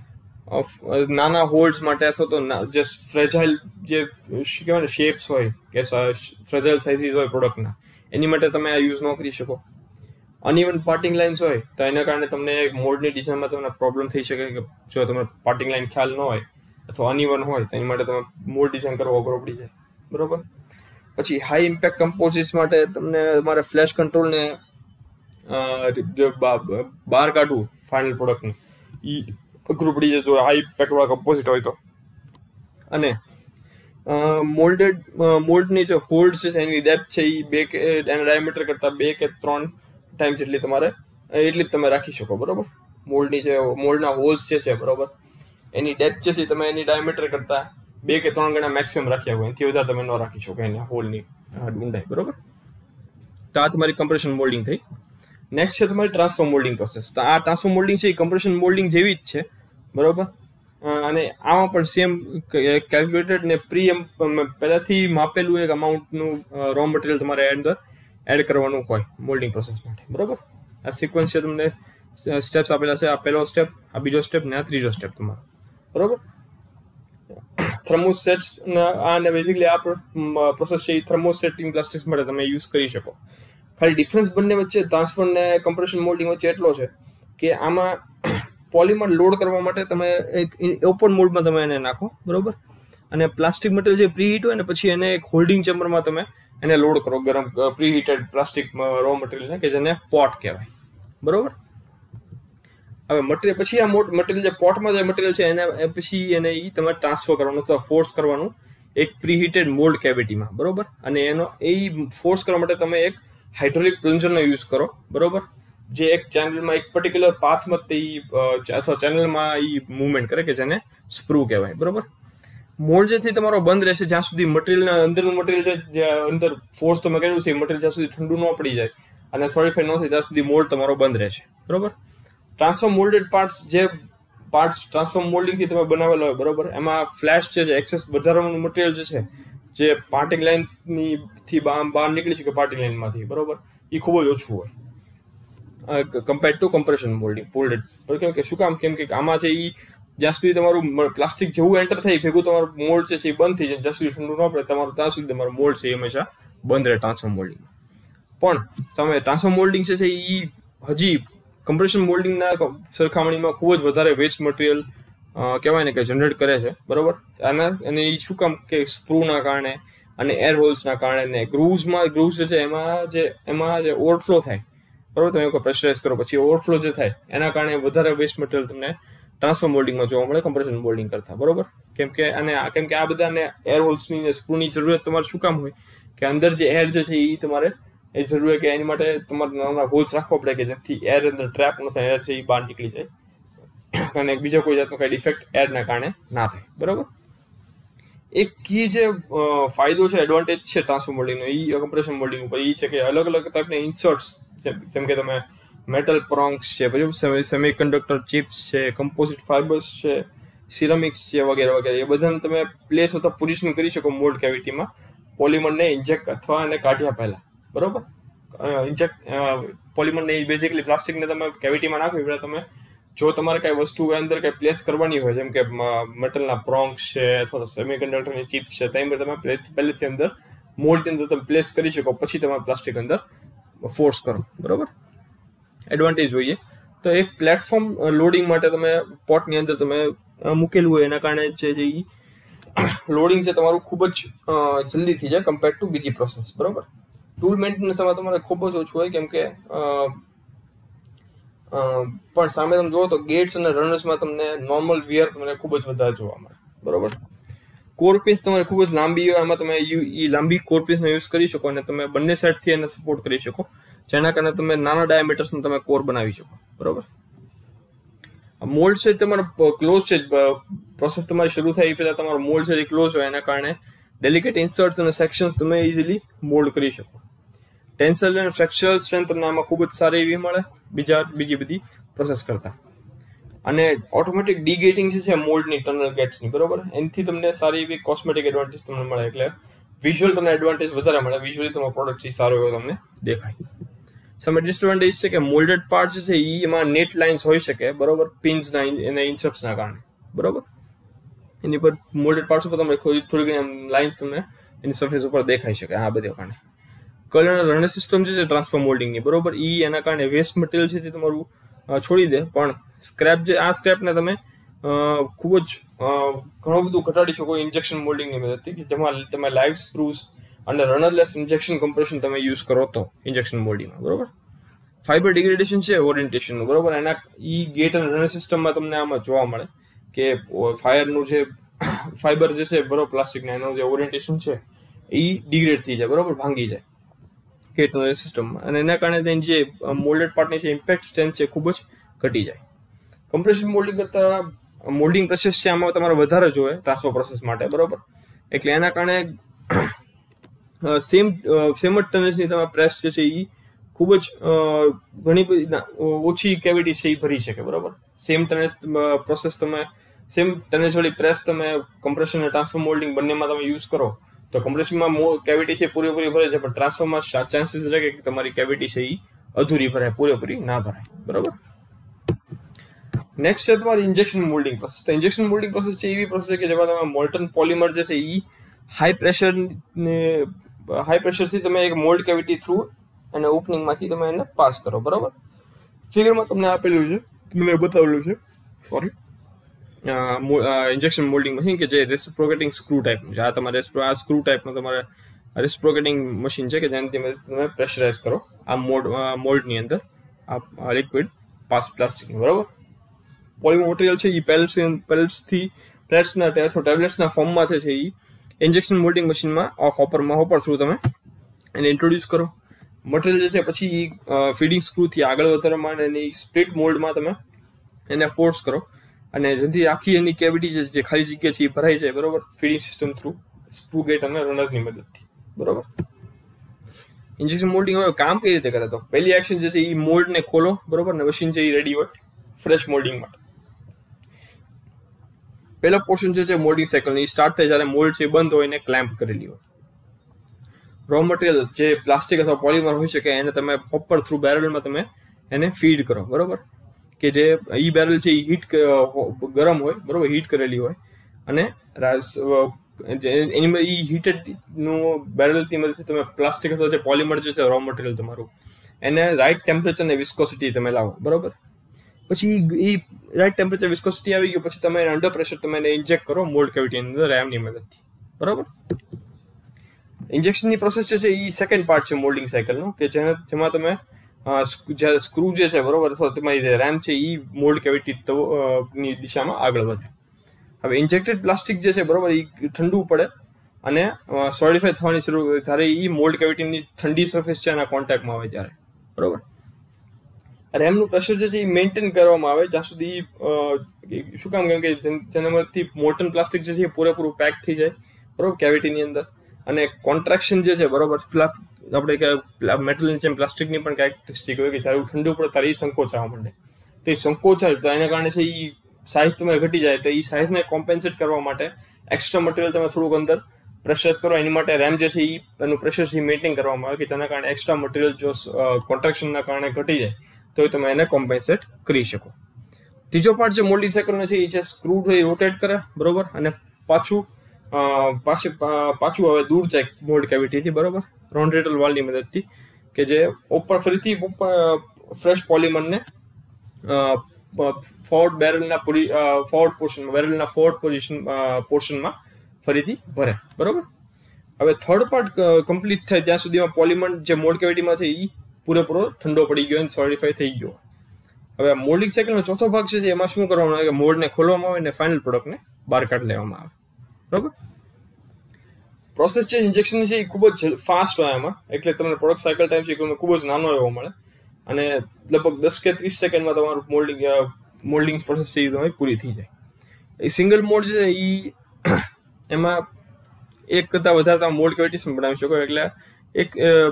Speaker 1: નાના હોલ્ડ્સ માટે અથવા તો જે ફ્રેજાઇલ જે કહેવાય ને શેપ્સ હોય કે ફ્રેજાઇલ સાઇઝીસ હોય પ્રોડક્ટના, એની માટે તમે આ યુઝ ન કરી શકો. અનઇવન પાર્ટિંગ લાઇન્સ હોય તો એના કારણે તમને મોલ્ડની ડિઝાઇનમાં તમને પ્રોબ્લેમ થઈ શકે કે જો તમને પાર્ટિંગ લાઇન ખ્યાલ ન હોય અથવા અનઇવન હોય તો એની માટે તમે મોલ્ડ ડિઝાઇન કરવા અઘરો પડી જાય, બરોબર. પછી હાઈ ઇમ્પેક્ટ કમ્પોઝિટ્સ માટે તમને તમારે ફ્લેશ કંટ્રોલને બહાર કાઢવું ફાઇનલ પ્રોડક્ટનું એ અઘરું પડી જાય જો હાઈ ઇમ્પેક્ટવાળા કમ્પોઝિટ હોય તો. અને મોલ્ડની જે હોલ્ડ છે એની ડેપ્થ છે એ એના ડાયામીટર કરતાં 2 કે 3 ટાઈમ જેટલી એટલી જ તમે રાખી શકો, બરોબર. મોલ્ડના હોલ્સ જે છે, બરોબર, એની ડેપ્થ છે તમે એની ડાયામીટર કરતાં 2 કે 3 ગણા મેક્સિમમ રાખ્યા હોય, એનાથી વધારે તમે ન રાખી શકો એના હોલની ઊંડાઈ, બરોબર. તો આ તમારી કમ્પ્રેશન મોલ્ડિંગ થઈ. નેક્સ્ટ છે તમારી ટ્રાન્સફર મોલ્ડિંગ પ્રોસેસ. તો આ ટ્રાન્સફર મોલ્ડિંગ છે એ કમ્પ્રેશન મોલ્ડિંગ જેવી જ છે, બરોબર. અને આમાં પણ સેમ કેલ્ક્યુલેટેડ ને પહેલાથી માપેલું એક અમાઉન્ટનું રો મટીરિયલ તમારે અંદર એડ કરવાનું હોય મોલ્ડિંગ પ્રોસેસ માટે, બરોબર. આ સિક્વન્સ છે તમને સ્ટેપ્સ આપેલા છે, આ પહેલો સ્ટેપ, આ બીજો સ્ટેપ ને આ ત્રીજો સ્ટેપ તમારો, બરોબર. થર્મોસેટ્સ અને બેઝિકલી આ પ્રોસેસ છે એ થર્મોસેટિંગ પ્લાસ્ટિક્સ માટે તમે યુઝ કરી શકો. ખાલી ડિફરન્સ બંને વચ્ચે ટ્રાન્સફર ને કમ્પ્રેશન મોલ્ડિંગ વચ્ચે એટલો છે કે આમાં પોલિમર લોડ કરવા માટે તમે એક ઓપન મોલ્ડમાં તમે એને નાખો, બરોબર, અને પ્લાસ્ટિક મટીરિયલ જે પ્રીહીટ હોય ને પછી એને એક હોલ્ડિંગ ચેમ્બરમાં તમે એને લોડ કરો, ગરમ પ્રીહીટેડ પ્લાસ્ટિક રો મટીરિયલને, કે જેને પોટ કહેવાય, બરોબર. હવે મટીરિયલ પછી આ મટીરિયલ જે પોટમાં જે મટીરિયલ છે એને પછી એને એ તમારે ટ્રાન્સફર કરવાનું અથવા ફોર્સ કરવાનું એક પ્રીહીટેડ મોલ્ડ કેવિટીમાં, બરોબર. અને એનો એ ફોર્સ કરવા માટે તમે એક હાઇડ્રોલિક પ્લન્જરનો યુઝ કરો, બરોબર, જે એક ચેનલમાં એક પર્ટિક્યુલર પાથમાં અથવા ચેનલમાં એ મૂવમેન્ટ કરે કે જેને સ્પ્રૂ કહેવાય, બરોબર. મોલ્ડ જેથી તમારો બંધ રહેશે જ્યાં સુધી મટીરિયલના અંદરનું મટીરિયલ છે, જે અંદર ફોર્સ તમે કર્યું છે એ મટીરિયલ જ્યાં સુધી ઠંડુ ન પડી જાય અને સોલિડિફાઈ ન થાય ત્યાં સુધી મોલ્ડ તમારો બંધ રહેશે, બરોબર. ટ્રાન્સફોર્મ મોલ્ડેડ પાર્ટ્સ, જે પાર્ટ્સ ટ્રાન્સફોર્મ મોલ્ડિંગથી તમે બનાવેલા હોય, બરોબર, એમાં ફ્લેશ છે, એક્સેસ વધારાનું મટીરિયલ જે છે જે પાર્ટિંગ લાઇનની થી બહાર નીકળી શકે પાર્ટિંગ લાઇનમાંથી, બરોબર, એ ખૂબ જ ઓછું હોય compared to compression moulding moulded. કે શું કામ? કેમ કે આમાં છે એ જ્યાં સુધી તમારું પ્લાસ્ટિક જેવું એન્ટર થાય ભેગું તમારું મોલ્ડ છે એ બંધ થઈ જાય, જ્યાં સુધી ઠંડુ ન પડે તમારું ત્યાં સુધી તમારું મોલ્ડ છે એ હંમેશા બંધ રહે ટ્રાન્સફોર્મ મોલ્ડિંગ. પણ તમે ટ્રાન્સફોર્મ મોલ્ડિંગ છે એ હજી કમ્પ્રેશન મોલ્ડિંગના સરખામણીમાં ખૂબ જ વધારે વેસ્ટ મટીરિયલ કહેવાય ને કે જનરેટ કરે છે, બરોબર. અને એ શું કામ? કે સ્પ્રૂના કારણે અને એર હોલ્સના કારણે ને ગ્રુવ્સ જે છે એમાં જે ઓવરફ્લો થાય, બરોબર, તમે કોઈ પ્રેશરાઇઝ કરો પછી ઓવરફ્લો જે થાય એના કારણે વધારે વેસ્ટ મટીરિયલ તમને ટ્રાન્સફોર્મ મોલ્ડિંગમાં જોવા મળે કમ્પ્રેશન મોલ્ડિંગ કરતા, બરોબર. કેમ કે આ બધાને એર હોલ્સની ને સ્પ્રૂની જરૂરિયાત તમારે શું કામ હોય? કે અંદર જે એર જે છે એ તમારે એ જરૂર હોય કે એની માટે તમારે નાના હોલ્સ રાખવા પડે કે જેથી એર અંદર ટ્રેપ ન થાય, એર છે એ બહાર નીકળી જાય અને બીજો કોઈ જાતનો કઈ ડિફેક્ટ એરના કારણે ના થાય, બરોબર. એક કી જે ફાયદો છે, એડવાન્ટેજ છે ટ્રાન્સફોર્મ મોલ્ડિંગનો એ કમ્પ્રેશન મોલ્ડિંગ ઉપર એ છે કે અલગ અલગ ટાઈપના ઇન્સર્ટ્સ, જેમ કે તમે મેટલ પ્રોંગ્સ છે, પછી સેમિકન્ડક્ટર ચિપ્સ છે, કમ્પોઝિટ ફાઇબર્સ છે, સિરામિક્સ છે, વગેરે વગેરે, એ બધાને તમે પ્લેસ અથવા પોઝિશન કરી શકો મોલ્ડ કેવિટીમાં પોલિમરને ઇન્જેક્ટ અથવા એને કાઢ્યા પહેલા, બરોબર. પોલિમરને બેઝિકલી પ્લાસ્ટિકને તમે કેવિટીમાં નાખવી પહેલા તમે જો તમારે કઈ વસ્તુ અંદર કઈ પ્લેસ કરવાની હોય, જેમ કે મેટલના પ્રોંગ્સ છે અથવા તો સેમિકન્ડક્ટરની ચિપ્સ છે, ત્યાં તમે પહેલેથી અંદર મોલ્ડની અંદર તમે પ્લેસ કરી શકો, પછી તમે પ્લાસ્ટિક અંદર ફોર્સ કરો, બરોબર. એડવાન્ટેજ જોઈએ તો એક પ્લેટફોર્મ લોડિંગ માટે તમે પોટની અંદર તમે મૂકેલું હોય એના કારણે જે લોડિંગ છે તમારું ખૂબ જ જલ્દી થઈ જાય કમ્પેર્ડ ટુ બીજી પ્રોસેસ, બરોબર. ટૂલ મેન્ટેનન્સમાં તમારે ખૂબ જ ઓછું હોય, કેમ કે પણ સામે તમે જુઓ તો ગેટ્સ અને રનર્સમાં તમને નોર્મલ વિયર તમને ખૂબ જ વધારે જોવા મળે, બરોબર. કોરપીસ તમારે ખૂબ જ લાંબી હોય, એમાં તમે એ લાંબી કોરપીસનો યુઝ કરી શકો અને તમે બંને સાઈડથી એને સપોર્ટ કરી શકો, જેના કારણે તમે નાના ડાયામીટર્સનો તમે કોર બનાવી શકો, બરોબર. મોલ્ડ છે તમારો ક્લોઝ છે, પ્રોસેસ તમારી શરૂ થાય એ પહેલા તમારો મોલ્ડ છે એ ક્લોઝ હોય, એના કારણે ડેલિકેટ ઇન્સર્ટ્સ અને સેક્શન્સ તમે ઇઝીલી મોલ્ડ કરી શકો. ટેન્સાઇલ અને ફ્લેક્ચરલ સ્ટ્રેન્થ તમને આમાં ખૂબ જ સારી એવી મળે બીજી બધી પ્રોસેસ કરતા. અને ઓટોમેટિક ડીગેટિંગ છે મોલ્ડની ટનલ ગેટ્સની, બરોબર, એનાથી તમને સારી એવી કોસ્મેટિક એડવાન્ટેજ તમને મળે, એટલે વિઝ્યુઅલ તમને એડવાન્ટેજ વધારે મળે, વિઝ્યુઅલી તમારો પ્રોડક્ટ સારો એવો તમને દેખાય. સમ ડિસએડવાન્ટેજ છે કે મોલ્ડેડ પાર્ટ છે એમાં નેટ લાઇન્સ હોઈ શકે, બરોબર, પિન્સના અને ઇન્સર્ટ્સના કારણે, બરોબર. એની પર મોલ્ડેડ પાર્ટ્સ ઉપર તમને થોડી ઘણી લાઇન્સ તમને એની સરફેસ ઉપર દેખાઈ શકે આ બધા કારણે. કલર અને રનર સિસ્ટમ છે ટ્રાન્સફોર્મ મોલ્ડિંગની, બરોબર, એના કારણે વેસ્ટ મટીરિયલ છે જે તમારું છોડી દે, પણ સ્ક્રેપને તમે ખૂબ જ ઘણું બધું ઘટાડી શકો ઇન્જેક્શન મોલ્ડિંગની મદદથી, કે જેમાં તમે લાઈવ સ્પ્રૂસ અને રનરલેસ ઇન્જેક્શન કમ્પ્રેશન તમે યુઝ કરો તો ઇન્જેક્શન મોલ્ડિંગમાં, બરોબર. ફાઈબર ડિગ્રેડેશન છે ઓરિએન્ટેશનનું, બરોબર, એના ગેટ અને રનર સિસ્ટમમાં તમને આમાં જોવા મળે કે ફાયરનું જે ફાઈબર જે છે, બરોબર, પ્લાસ્ટિકના એનું જે ઓરિએન્ટેશન છે એ ડિગ્રેડ થઈ જાય, બરોબર, ભાંગી જાય ગેટ રનર સિસ્ટમમાં, અને એના કારણે તેની જે મોલ્ડેડ પાર્ટની જે ઇમ્પેક્ટ સ્ટ્રેન્થ છે ખૂબ જ ઘટી જાય. કમ્પ્રેશન મોલ્ડિંગ કરતા મોલ્ડિંગ પ્રોસેસ છે આમાં તમારે વધારે જોઈએ ટ્રાન્સફર પ્રોસેસ માટે, બરોબર, એટલે એના કારણે સેમ જ ટનેજની તમે પ્રેસ જે છે એ ખૂબ જ ઘણી બધી ઓછી કેવિટી છે એ ભરી શકે, બરોબર. સેમ ટનેજ પ્રોસેસ તમે સેમ ટનેજવાળી પ્રેસ તમે કમ્પ્રેશન અને ટ્રાન્સફર મોલ્ડિંગ બંનેમાં તમે યુઝ કરો તો કમ્પ્રેશનમાં કેવિટી છે પૂરેપૂરી ભરે છે, પણ ટ્રાન્સફરમાં ચાન્સીસ રહે કે તમારી કેવિટી છે એ અધૂરી ભરાય, પૂરેપૂરી ના ભરાય, બરોબર. નેક્સ્ટ છે તમારી ઇન્જેક્શન મોલ્ડિંગ પ્રોસેસ. તો ઇન્જેક્શન મોલ્ડિંગ પ્રોસેસ છે એવી પ્રોસેસ છે કે જેમાં તમે મોલ્ટન પોલિમર જે છે એ હાઈ પ્રેશરથી તમે એક મોલ્ડ કેવિટી થ્રુ અને ઓપનિંગમાંથી તમે એને પાસ કરો. બરાબર, ફિગરમાં તમને આપેલું છે, તમને બતાવેલું છે સોરી ઇન્જેક્શન મોલ્ડિંગ મશીન કે જે રેસિપ્રોકેટિંગ સ્ક્રૂ ટાઈપનું છે. આ તમારે આ સ્ક્રૂ ટાઈપનું તમારે રેસિપ્રોકેટિંગ મશીન છે કે જેનાથી તમે પ્રેશરાઇઝ કરો આ મોલ્ડની અંદર આ લિક્વિડ પ્લાસ્ટિકનું. બરાબર, પોલિમર મટીરિયલ છે એ પેલેટ્સના ટેબ્લેટ્સના ફોર્મમાં છે એ ઇન્જેક્શન મોલ્ડિંગ મશીનમાં હોપર થ્રુ તમે એને ઇન્ટ્રોડ્યુસ કરો. મટીરિયલ જે છે પછી ફીડિંગ સ્ક્રૂથી આગળ વધારવામાં અને એની સ્પ્લિટ મોલ્ડમાં તમે એને ફોર્સ કરો અને જેથી આખી એની કેવિટી જે ખાલી જગ્યા છે એ ભરાઈ જાય. બરોબર, feeding system through screw gate અને રનર્સની મદદથી. બરોબર, ઇન્જેક્શન મોલ્ડિંગ હવે કામ કઈ રીતે કરે? તો પહેલી એક્શન જે છે એ મોલ્ડને ખોલો. બરોબર, ને મશીન છે એ રેડી હોય ફ્રેશ મોલ્ડિંગ માટે. પહેલો પોર્શન જે છે મોલ્ડિંગ સાયકલ એ સ્ટાર્ટ થાય જ્યારે મોલ્ડ છે બંધ હોય ને ક્લેમ્પ કરેલી હોય. રો મટીરિયલ જે પ્લાસ્ટિક અથવા પોલિમર હોઈ શકે એને તમે હોપર થ્રુ બેરલમાં તમે એને ફીડ કરો. બરોબર, કે જે ઈ બેરલ છે એ ગરમ હોય. બરોબર, હીટ કરેલી હોય અને એની ઈ હીટેડનું બેરલથી મદદથી તમે પ્લાસ્ટિક અથવા જે પોલિમર જે છે રો મટીરિયલ તમારું એને રાઇટ ટેમ્પરેચર ને વિસ્કોસિટી તમે લાવો. બરોબર, પછી એ રાઇટ ટેમ્પરેચર વિસ્કોસિટી આવી ગયું પછી તમે એને અંડર પ્રેશર તમે એને ઇન્જેક્ટ કરો મોલ્ડ કેવિટીની અંદર રેમની મદદથી. બરોબર, ઇન્જેક્શનની પ્રોસેસ જે છે એ સેકન્ડ પાર્ટ છે મોલ્ડિંગ સાયકલનું કે જેમાં તમે જ્યારે સ્ક્રૂ જે છે બરોબર અથવા તમારી રેમ છે એ મોલ્ડ કેવિટી ની દિશામાં આગળ વધે. હવે ઇન્જેક્ટેડ પ્લાસ્ટિક જે છે બરોબર એ ઠંડુ પડે અને સોલિડિફાય થવાની શરૂ થાય ત્યારે એ મોલ્ડ કેવિટીની ઠંડી સરફેસ છે એના કોન્ટેક્ટમાં આવે ત્યારે. બરોબર, રેમનું પ્રેશર જે છે એ મેન્ટેન કરવામાં આવે જ્યાં સુધી શું કામ કેમ કે જેનામાંથી મોલ્ટન પ્લાસ્ટિક જે છે એ પૂરેપૂરું પેક થઈ જાય. બરોબર, કેવિટીની અંદર અને કોન્ટ્રાક્શન જે છે બરોબર આપણે કે મેટલની જેમ પ્લાસ્ટિકની પણ કેરેક્ટરિસ્ટિક હોય કે જ્યારે ઠંડુ પડે ત્યારે એ સંકોચાવા માંડે. તો એ સંકોચાય તો એના કારણે છે એ સાઇઝ તમારે ઘટી જાય. તો એ સાઇઝને કોમ્પેન્સેટ કરવા માટે એક્સ્ટ્રા મટીરિયલ તમે થોડુંક અંદર પ્રેશરાઇઝ કરો. એની માટે રેમ જે છે એનું પ્રેશર છે એ મેન્ટેન કરવામાં આવે કે જેના કારણે એક્સ્ટ્રા મટીરિયલ જો કોન્ટ્રાક્શનના કારણે ઘટી જાય તો તમે એને કોમ્પેન્સેટ કરી શકો. ત્રીજો પાર્ટ જે મોલ્ડિંગ સાયકલનો છે એ છે સ્ક્રૂ રોટેટ કરે. બરોબર, અને પાછું હવે દૂર જાય મોલ્ડ કેવિટીથી. બરોબર, રોન્ડ્રેટલ વાલ્વની મદદથી કે જે ફરીથી ફ્રેશ પોલિમરને ફોરવર્ડ બેરલના પોર્શનમાં ફરીથી ભરે. બરોબર, હવે થર્ડ પાર્ટ કમ્પ્લીટ થાય ત્યાં સુધીમાં પોલિમર જે મોલ્ડ કેવિટીમાં છે એ પૂરેપૂરો ઠંડો પડી ગયો અને સોલિડિફાય થઈ ગયો. હવે મોલ્ડિંગ સાયકલનો ચોથો ભાગ છે એમાં શું કરવામાં આવે કે મોલ્ડને ખોલવામાં આવે અને ફાઇનલ પ્રોડક્ટને બહાર કાઢી લેવામાં આવે. બરોબર, પ્રોસેસ છે ઇન્જેક્શન છે એ ખૂબ જ ફાસ્ટ હોય એમાં એટલે તમને પ્રોડક્ટ સાયકલ ટાઈમ છે ખૂબ જ નાનો એવો મળે અને લગભગ 10 કે 30 સેકન્ડમાં તમારું મોલ્ડિંગ પ્રોસેસ છે એ તમારી પૂરી થઈ જાય. એ સિંગલ મોલ્ડ છે એ એમાં એક કરતાં વધારે તમે મોલ્ડ કેવિટીસ બનાવી શકો એટલે એક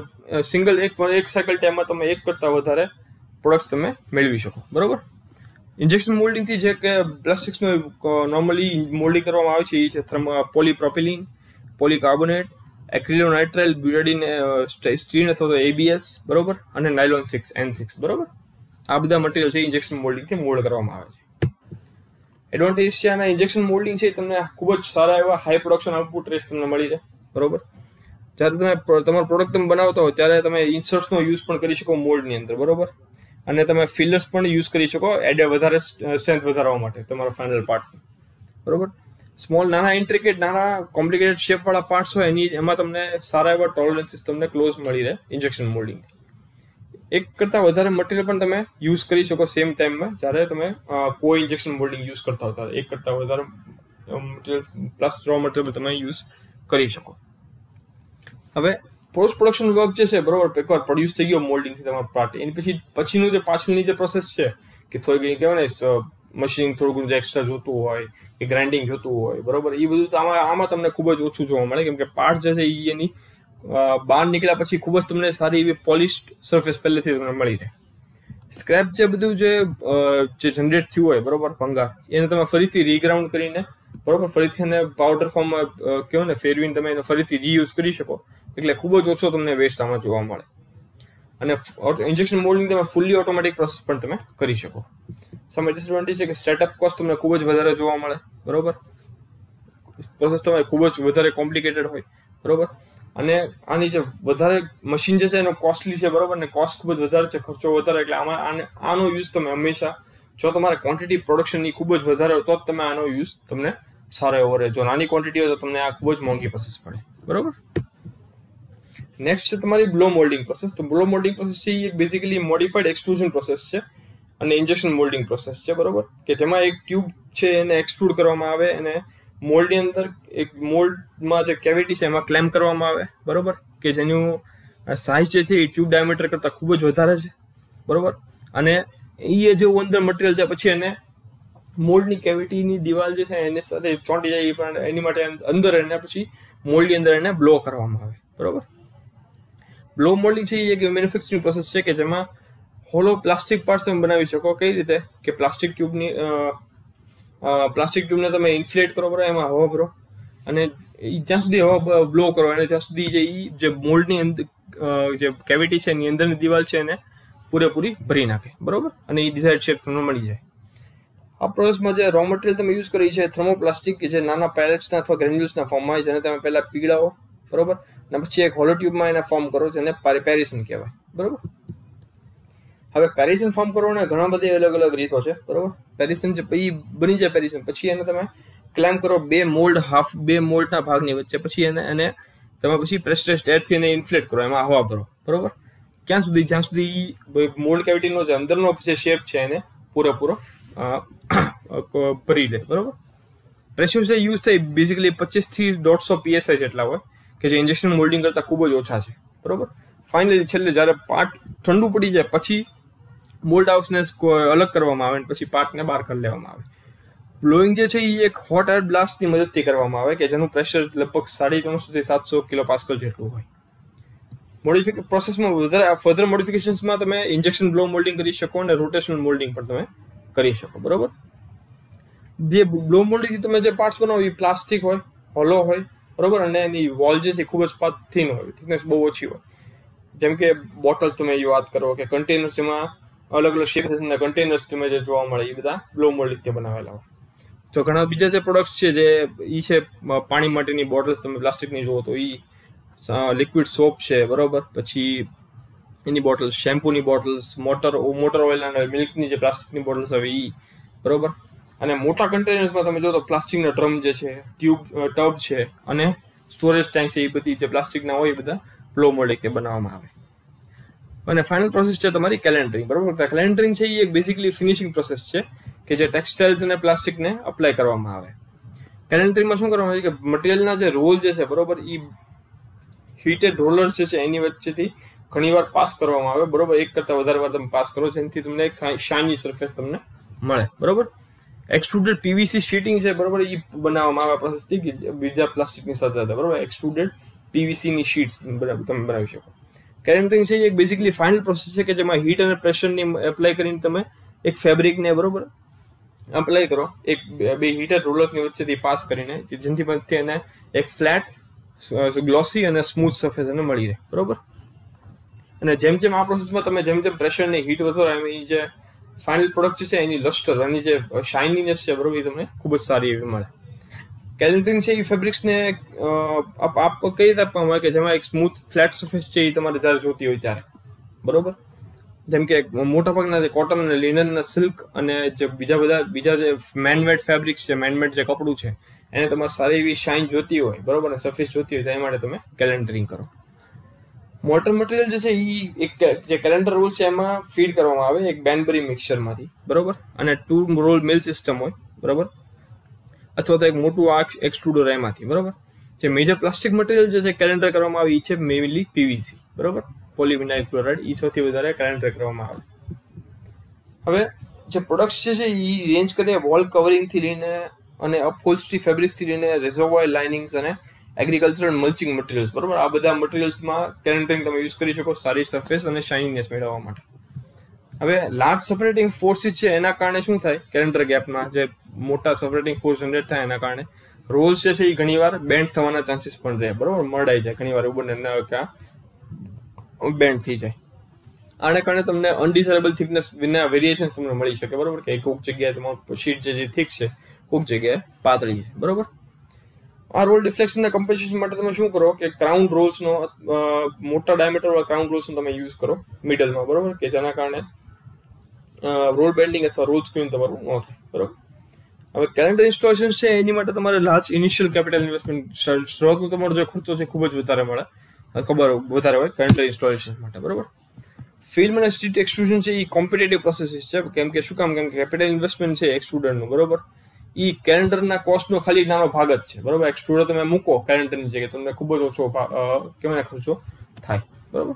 Speaker 1: સાયકલ ટાઈમમાં તમે એક કરતાં વધારે પ્રોડક્ટ્સ તમે મેળવી શકો. બરોબર, ઇન્જેક્શન મોલ્ડિંગથી જે કે પ્લાસ્ટિક્સનું નોર્મલી મોલ્ડિંગ કરવામાં આવે છે એ છે પોલીપ્રોપિલિન, પોલીકાર્બોનેટ, એક્રિલોનાઇટ્રાઇલ, બ્યુટાડીન સ્ટીન અથવા તો ABS. બરોબર, અને નાયલોન 6 N6. બરોબર, આ બધા મટીરિયલ છે ઇન્જેક્શન મોલ્ડિંગથી મોલ્ડ કરવામાં આવે છે. એડવાન્ટેજ છે આના ઇન્જેક્શન મોલ્ડિંગ છે તમને ખૂબ જ સારા એવા હાઈ પ્રોડક્શન આઉટપુટ રેટ તમને મળી રહે. બરોબર, જ્યારે તમે તમારો પ્રોડક્ટ તમે બનાવતા હો ત્યારે તમે ઇન્સર્ટ્સનો યુઝ પણ કરી શકો મોલ્ડની અંદર. બરોબર, અને તમે ફિલર્સ પણ યુઝ કરી શકો વધારે સ્ટ્રેન્થ વધારવા માટે તમારા ફાઇનલ પાર્ટ. બરોબર, નાના ઇન્ટ્રિકેટ નાના કોમ્પ્લિકેટેડ શેપવાળા પાર્ટ્સ હોય એમાં તમને સારા એવા ટોલરન્સીસ તમને ક્લોઝ મળી રહે ઇન્જેક્શન મોલ્ડિંગથી. એક કરતાં વધારે મટીરિયલ પણ તમે યુઝ કરી શકો સેમ ટાઈમમાં જ્યારે તમે કોઈ ઇન્જેક્શન મોલ્ડિંગ યુઝ કરતા હો ત્યારે એક કરતાં વધારે મટીરિયલ પ્લસ રો મટીરિયલ તમે યુઝ કરી શકો. હવે પોસ્ટ પ્રોડક્શન વર્ક જે છે બરોબર એકવાર પ્રોડ્યુસ થઈ ગયો મોલ્ડિંગથી તમારો પાર્ટ એની પછીનું જે પાછળની જે પ્રોસેસ છે કે થોડી કહેવાય ને મશીનિંગ થોડું જે એક્સ્ટ્રા જોતું હોય કે ગ્રાઇન્ડિંગ જોતું હોય. બરોબર, એ બધું તો આમાં તમને ખૂબ જ ઓછું જોવા મળે કેમ કે પાર્ટ જે છે એ એની બહાર નીકળ્યા પછી ખૂબ જ તમને સારી એવી પોલિશ્ડ સરફેસ પહેલેથી તમને મળી રહે. સ્ક્રેપ જે બધું જે જનરેટ થયું હોય બરોબર ભંગાર એને તમે ફરીથી રીગ્રાઉન્ડ કરીને બરોબર ફરીથી એને પાવડર ફોર્મમાં કહેવાય ને ફેરવીને તમે એને ફરીથી રીયુઝ કરી શકો એટલે ખૂબ જ ઓછો તમને વેસ્ટ આમાં જોવા મળે. અને ઇન્જેક્શન મોલ્ડિંગ તમે ફૂલી ઓટોમેટિક પ્રોસેસ પણ તમે કરી શકો. સામે ડિસએડવાન્ટેજ છે કે સ્ટાર્ટઅપ કોસ્ટ તમને ખૂબ જ વધારે જોવા મળે, બરોબર. પ્રોસેસ તમારે ખૂબ જ વધારે કોમ્પ્લિકેટેડ હોય, બરોબર. અને આની જે વધારે મશીન જે છે એનો કોસ્ટલી છે, બરોબર, ને કોસ્ટ ખૂબ જ વધારે છે, ખર્ચો વધારે. એટલે આનો યુઝ તમે હંમેશા, જો તમારે ક્વોન્ટિટી પ્રોડક્શનની ખૂબ જ વધારે હોય તો જ તમે આનો યુઝ તમને સારો એવો રહે. જો નાની ક્વોન્ટિટી હોય તો તમને આ ખૂબ જ મોંઘી પ્રોસેસ પડે, બરોબર. નેક્સ્ટ છે તમારી બ્લો મોલ્ડિંગ પ્રોસેસ. તો બ્લો મોલ્ડિંગ પ્રોસેસ છે એ બેઝિકલી મોડિફાઈડ એક્સટ્રુઝન પ્રોસેસ છે અને ઇન્જેક્શન મોલ્ડિંગ પ્રોસેસ છે, બરોબર, કે જેમાં એક ટ્યુબ છે એને એક્સટ્રુડ કરવામાં આવે અને મોલ્ડની અંદર એક મોલ્ડમાં જે કેવિટી છે એમાં ક્લેમ્પ કરવામાં આવે, બરોબર, કે જેનું સાઇઝ જે છે એ ટ્યુબ ડાયામીટર કરતાં ખૂબ જ વધારે છે, બરોબર. અને એ જેવું અંદર મટીરિયલ છે પછી એને મોલ્ડની કેવિટીની દિવાલ જે છે એને સાથે ચોંટી જાય, પણ એની માટે અંદર એને પછી મોલ્ડની અંદર એને બ્લો કરવામાં આવે, બરોબર. બ્લો મોલ્ડિંગ છે એ એક મેન્યુફેક્ચરિંગ પ્રોસેસ છે કે જેમાં હોલો પ્લાસ્ટિક પાર્ટ્સ તમે બનાવી શકો. કઈ રીતે કે પ્લાસ્ટિક ટ્યુબને તમે ઇન્ફ્લેટ કરો, બરાબર, એમાં હવા ભરો અને જ્યાં સુધી હવા બ્લો કરો અને ત્યાં સુધી જે મોલ્ડની અંદર જે કેવિટી છે એની અંદરની દિવાલ છે એને પૂરેપૂરી ભરી નાખે, બરોબર, અને એ ડિઝાયર્ડ શેપ તમને મળી જાય. આ પ્રોસેસમાં જે રો મટીરિયલ તમે યુઝ કરી છે થર્મોપ્લાસ્ટિક, કે જે નાના પેલેટ્સના અથવા ગ્રેન્યુલ્સના ફોર્મમાં હોય, જેને તમે પહેલા પીગળાવો, બરોબર, અને પછી એક હોલો ટ્યુબમાં એને ફોર્મ કરો, જેને પેરિસન કહેવાય, બરોબર. હવે પેરિસન ફોર્મ કરવાના ઘણા બધી અલગ અલગ રીતો છે, બરોબર. પેરિસન છે પછી બની જાય પેરિસન, પછી એને તમે ક્લેમ્પ કરો બે મોલ્ડના ભાગની વચ્ચે, પછી એને તમે પછી પ્રેસ્ટરાઇઝ્ડ એરથી એને ઇન્ફ્લેટ કરો, એમાં હવા ભરો, બરોબર, જ્યાં સુધી મોલ્ડ કેવિટીનો જે અંદરનો જે શેપ છે એને પૂરેપૂરો ભરી લે, બરોબર. પ્રેશર જે યુઝ થાય બેઝિકલી 25 થી 150 PSI જેટલા હોય, કે જે ઇન્જેક્શન મોલ્ડિંગ કરતાં ખૂબ જ ઓછા છે, બરોબર. ફાઇનલી છેલ્લે જ્યારે પાર્ટ ઠંડુ પડી જાય પછી મોલ્ડ હાઉસને અલગ કરવામાં આવે અને પછી પાર્ટને બહાર કરી લેવામાં આવે. બ્લોઈંગ જે છે એ એક હોટ એર બ્લાસ્ટની મદદથી કરવામાં આવે, કે જેનું પ્રેશર લગભગ 350 થી 700 kPa જેટલું હોય. પ્રોસેસમાં ફર્ધર મોડિફિકેશન્સમાં તમે ઇન્જેક્શન બ્લો મોલ્ડિંગ કરી શકો અને રોટેશનલ મોલ્ડિંગ પણ તમે કરી શકો, બરોબર. જે બ્લો મોલ્ડિંગથી તમે જે પાર્ટ્સ બનાવો એ પ્લાસ્ટિક હોય, હોલો હોય, બરોબર, અને એની વોલ જે છે ખૂબ જ થીન હોય, થિકનેસ બહુ ઓછી હોય. જેમ કે બોટલ્સ તમે એ વાત કરો કે કન્ટેનર્સ, એમાં અલગ અલગ શેપ્સના કન્ટેનર્સ તમે જે જોવા મળે એ બધા બ્લો મોલ્ડિંગથી બનાવેલા હોય. તો ઘણા બીજા જે પ્રોડક્ટ્સ છે જે એ છે પાણી માટેની બોટલ્સ તમે પ્લાસ્ટિકની જુઓ તો એ લિક્વિડ સોપ છે, બરોબર, પછી એની બોટલ્સ, શેમ્પૂની બોટલ્સ, મોટર ઓઇલ અને મિલ્કની જે પ્લાસ્ટિકની બોટલ્સ આવે એ, બરોબર. અને મોટા કન્ટેનર્સમાં તમે જો તો પ્લાસ્ટિકના ડ્રમ જે છે, ટબ છે અને સ્ટોરેજ ટેન્ક છે, એ બધી જે પ્લાસ્ટિકના હોય એ બધા બ્લો મોલ્ડિંગથી બનાવવામાં આવે. અને ફાઇનલ પ્રોસેસ છે તમારી કેલેન્ડરિંગ, બરોબર. કેલેન્ડરિંગ છે એ એક બેઝિકલી ફિનિશિંગ પ્રોસેસ છે કે જે ટેક્સટાઇલ્સ અને પ્લાસ્ટિકને અપ્લાય કરવામાં આવે. કેલેન્ડરિંગમાં શું કરવામાં આવે કે મટીરિયલના જે રોલ જે છે, બરોબર, એ હીટેડ રોલર્સ જે છે એની વચ્ચેથી ઘણીવાર પાસ કરવામાં આવે, બરોબર. એક કરતાં વધારે વાર તમે પાસ કરો, જેનાથી તમને એક શાઇની સરફેસ તમને મળે, બરોબર. એક્સટ્રુડેડ પીવીસી શીટિંગ છે, બરોબર, એ બનાવવામાં આવે પ્રોસેસથી કે બીજા પ્લાસ્ટિકની સાથે, બરોબર. એક્સટ્રુડેડ પીવીસીની શીટ્સ તમે બનાવી શકો. કેલેન્ડરિંગ છે એ એક બેઝિકલી ફાઇનલ પ્રોસેસ છે કે જેમાં હીટ અને પ્રેશરની એપ્લાય કરીને તમે એક ફેબ્રિકને, બરોબર, અપ્લાય કરો એક બે હીટેડ રોલર્સની વચ્ચેથી પાસ કરીને, જેનાથી એને એક ફ્લેટ, ગ્લોસી અને સ્મૂથ સરફેસ એને મળી રહે, બરોબર. અને જેમ આ પ્રોસેસમાં તમે જેમ પ્રેશરની હીટ વધારો એમ જે ફાઇનલ પ્રોડક્ટ છે એની લસ્ટર, એની જે શાઇનીનેસ છે, બરોબર, એ તમને ખૂબ જ સારી એવી મળે. કેલેન્ડરિંગ છે એ ફેબ્રિક્સને કઈ રીતે આપવામાં આવે કે જેમાં એક સ્મૂથ ફ્લેટ સરફેસ છે એ તમારે જ્યારે જોતી હોય ત્યારે, બરોબર. જેમ કે મોટાભાગના જે કોટન અને લિનન, સિલ્ક અને જે બીજા જે મેનમેડ ફેબ્રિક્સ છે, મેનમેડ જે કપડું છે, એને તમારે સારી એવી શાઇન જોતી હોય, બરોબર, અને સરફેસ જોતી હોય, તેના માટે તમે કેલેન્ડરિંગ કરો. મોટર મટીરિયલ જે છે એ એક જે કેલેન્ડર રોલ છે એમાં ફીડ કરવામાં આવે એક બેનબરી મિક્સચરમાંથી, બરોબર, અને 2 રોલ મિલ સિસ્ટમ હોય, બરોબર, અથવા તો એક મોટું એક્સટ્રુડર એમાંથી, બરોબર. જે મેજર પ્લાસ્ટિક મટીરિયલ જે છે કેલેન્ડર કરવામાં આવે એ છે મેઇનલી પીવીસી, બરોબર, પોલીવિનાઇલ ક્લોરાઇડ, એ સૌથી વધારે કેલેન્ડર કરવામાં આવે. હવે જે પ્રોડક્ટ્સ છે એ રેન્જ કરીએ વોલ કવરિંગથી લઈને અને અપહોલ્સ્ટ્રી ફેબ્રિક્સથી લઈને રેઝર્વોયર લાઇનિંગ્સ અને એગ્રીકલ્ચરલ મલ્ચિંગ મટીરિયલ્સ, બરોબર. આ બધા મટીરિયલ્સમાં કેલેન્ડરિંગ તમે યુઝ કરી શકો સારી સરફેસ અને શાઇનીનેસ મેળવવા માટે. હવે લાર્જ સેપરેટિંગ ફોર્સિસ છે એના કારણે શું થાય, કેલેન્ડર ગેપમાં જે મોટા સેપરેટિંગ ફોર્સ જનરેટ થાય એના કારણે રોલ્સ છે એ ઘણીવાર બેન્ડ થવાના ચાન્સીસ પણ રહે, બરોબર, મરડાઈ જાય ઘણીવાર, એવું બને કે બેન્ડ થઈ જાય. આને કારણે તમને અનડિઝાયરેબલ થિકનેસ વિના વેરિએશન્સ તમને મળી શકે, બરોબર, કે કોઈક જગ્યાએ તમારું શીટ જે થિક છે, કોઈક જગ્યાએ પાતળી છે, બરોબર. આ રોલ ડિફ્લેક્શનના કમ્પન્સેશન માટે તમે શું કરો કે ક્રાઉન રોલ્સનો મોટા ડાયામીટર વાળા ક્રાઉન રોલ્સનો તમે યુઝ કરો મિડલમાં, બરોબર, કે જેના કારણે રોલ બેન્ડિંગ અથવા રોલ સ્ક્રીન તમારું ન થાય, બરોબર. હવે કેલેન્ડર ઇન્સ્ટોલેશન છે એની માટે તમારે લાર્જ ઇનિશિયલ કેપિટલ ઇન્વેસ્ટમેન્ટ, શરૂઆતનો તમારો જે ખર્ચો છે ખૂબ જ વધારે મળે, વધારે હોય કેલેન્ડર ઇન્સ્ટોલેશન માટે, બરોબર. ફિલ્મ અને સ્ટ્રીટ એક્સટ્રુઝન છે એ કોમ્પિટેટિવ પ્રોસેસીસ છે, કેમ કે શું કામ, કેમ કે કેપિટલ ઇન્વેસ્ટમેન્ટ છે એક્સટ્રુડરનું, બરોબર, એ કેલેન્ડરના કોસ્ટનો ખાલી નાનો ભાગ જ છે, બરોબર. એક્સટ્રુડર તમે મૂકો કેલેન્ડરની જગ્યાએ તમને ખૂબ જ ઓછો કેમેરા ખર્ચો થાય, બરોબર.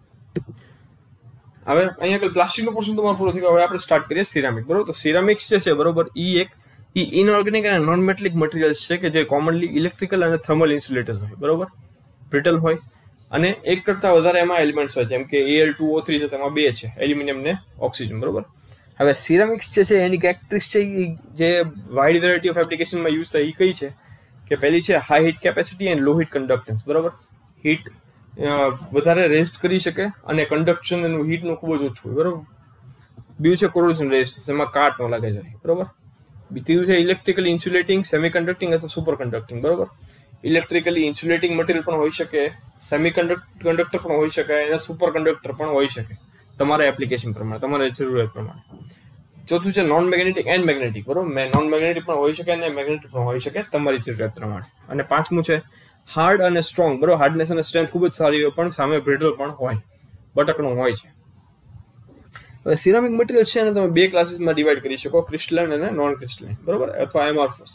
Speaker 1: હવે અહીંયા પ્લાસ્ટિકનો પોર્શન તમારો પૂરો થઈ ગયો. હવે આપણે સ્ટાર્ટ કરીએ સિરામિક, બરોબર. તો સિરામિક્સ જે છે, બરોબર, એ ઇનઓર્ગેનિક અને નોન મેટલિક મટીરિયલ્સ છે કે જે કોમનલી ઇલેક્ટ્રિકલ અને થર્મલ ઇન્સ્યુલેટર્સ હોય, બરોબર, બ્રિટલ હોય, અને એક કરતાં વધારે એમાં એલિમેન્ટ્સ હોય, જેમ કે Al2O3 છે, તેમાં 2 છે, એલ્યુમિનિયમ ને ઓક્સિજન, બરોબર. હવે સિરામિક્સ જે છે એની કેરેક્ટરિસ્ટિક્સ છે જે વાઇડ વેરાયટી ઓફ એપ્લિકેશનમાં યુઝ થાય એ કઈ છે કે પહેલી છે high heat capacity and low heat conductance, બરોબર. હીટ વધારે રેઝિસ્ટ કરી શકે અને કન્ડક્શન એનું હીટનું ખૂબ જ ઓછું હોય, બરોબર. બીજું છે કોરોઝન રેઝિસ્ટન્સ, એમાં કાટ ન લાગે જાય, બરોબર. ત્રીજું છે ઇલેક્ટ્રિકલી ઇન્સ્યુલેટિંગ, સેમી કન્ડક્ટિંગ અથવા સુપર કન્ડક્ટિંગ, બરોબર. ઇલેક્ટ્રિકલી ઇન્સ્યુલેટિંગ મટીરિયલ પણ હોઈ શકે, સેમી કન્ડક્ટર પણ હોઈ શકે અને સુપર કન્ડક્ટર પણ હોઈ શકે તમારા એપ્લિકેશન પ્રમાણે, તમારા જરૂરિયાત પ્રમાણે. ચોથું છે નોન મેગ્નેટિક એન્ડ મેગ્નેટિક, બરોબર. નોન મેગ્નેટિક પણ હોઈ શકે અને મેગ્નેટિક પણ હોઈ શકે તમારી જરૂરિયાત પ્રમાણે. અને પાંચમું છે હાર્ડ અને સ્ટ્રોંગ, બરોબર. હાર્ડનેસ અને સ્ટ્રેન્થ ખૂબ જ સારી હોય પણ સામે બ્રિટલ પણ હોય, બટકણું હોય છે. હવે સિરામિક મટીરિયલ છે અને તમે 2 ક્લાસીસમાં ડિવાઈડ કરી શકો, ક્રિસ્ટલાઇન અને નોન ક્રિસ્ટલાઇન, બરોબર, અથવા એમોર્ફસ.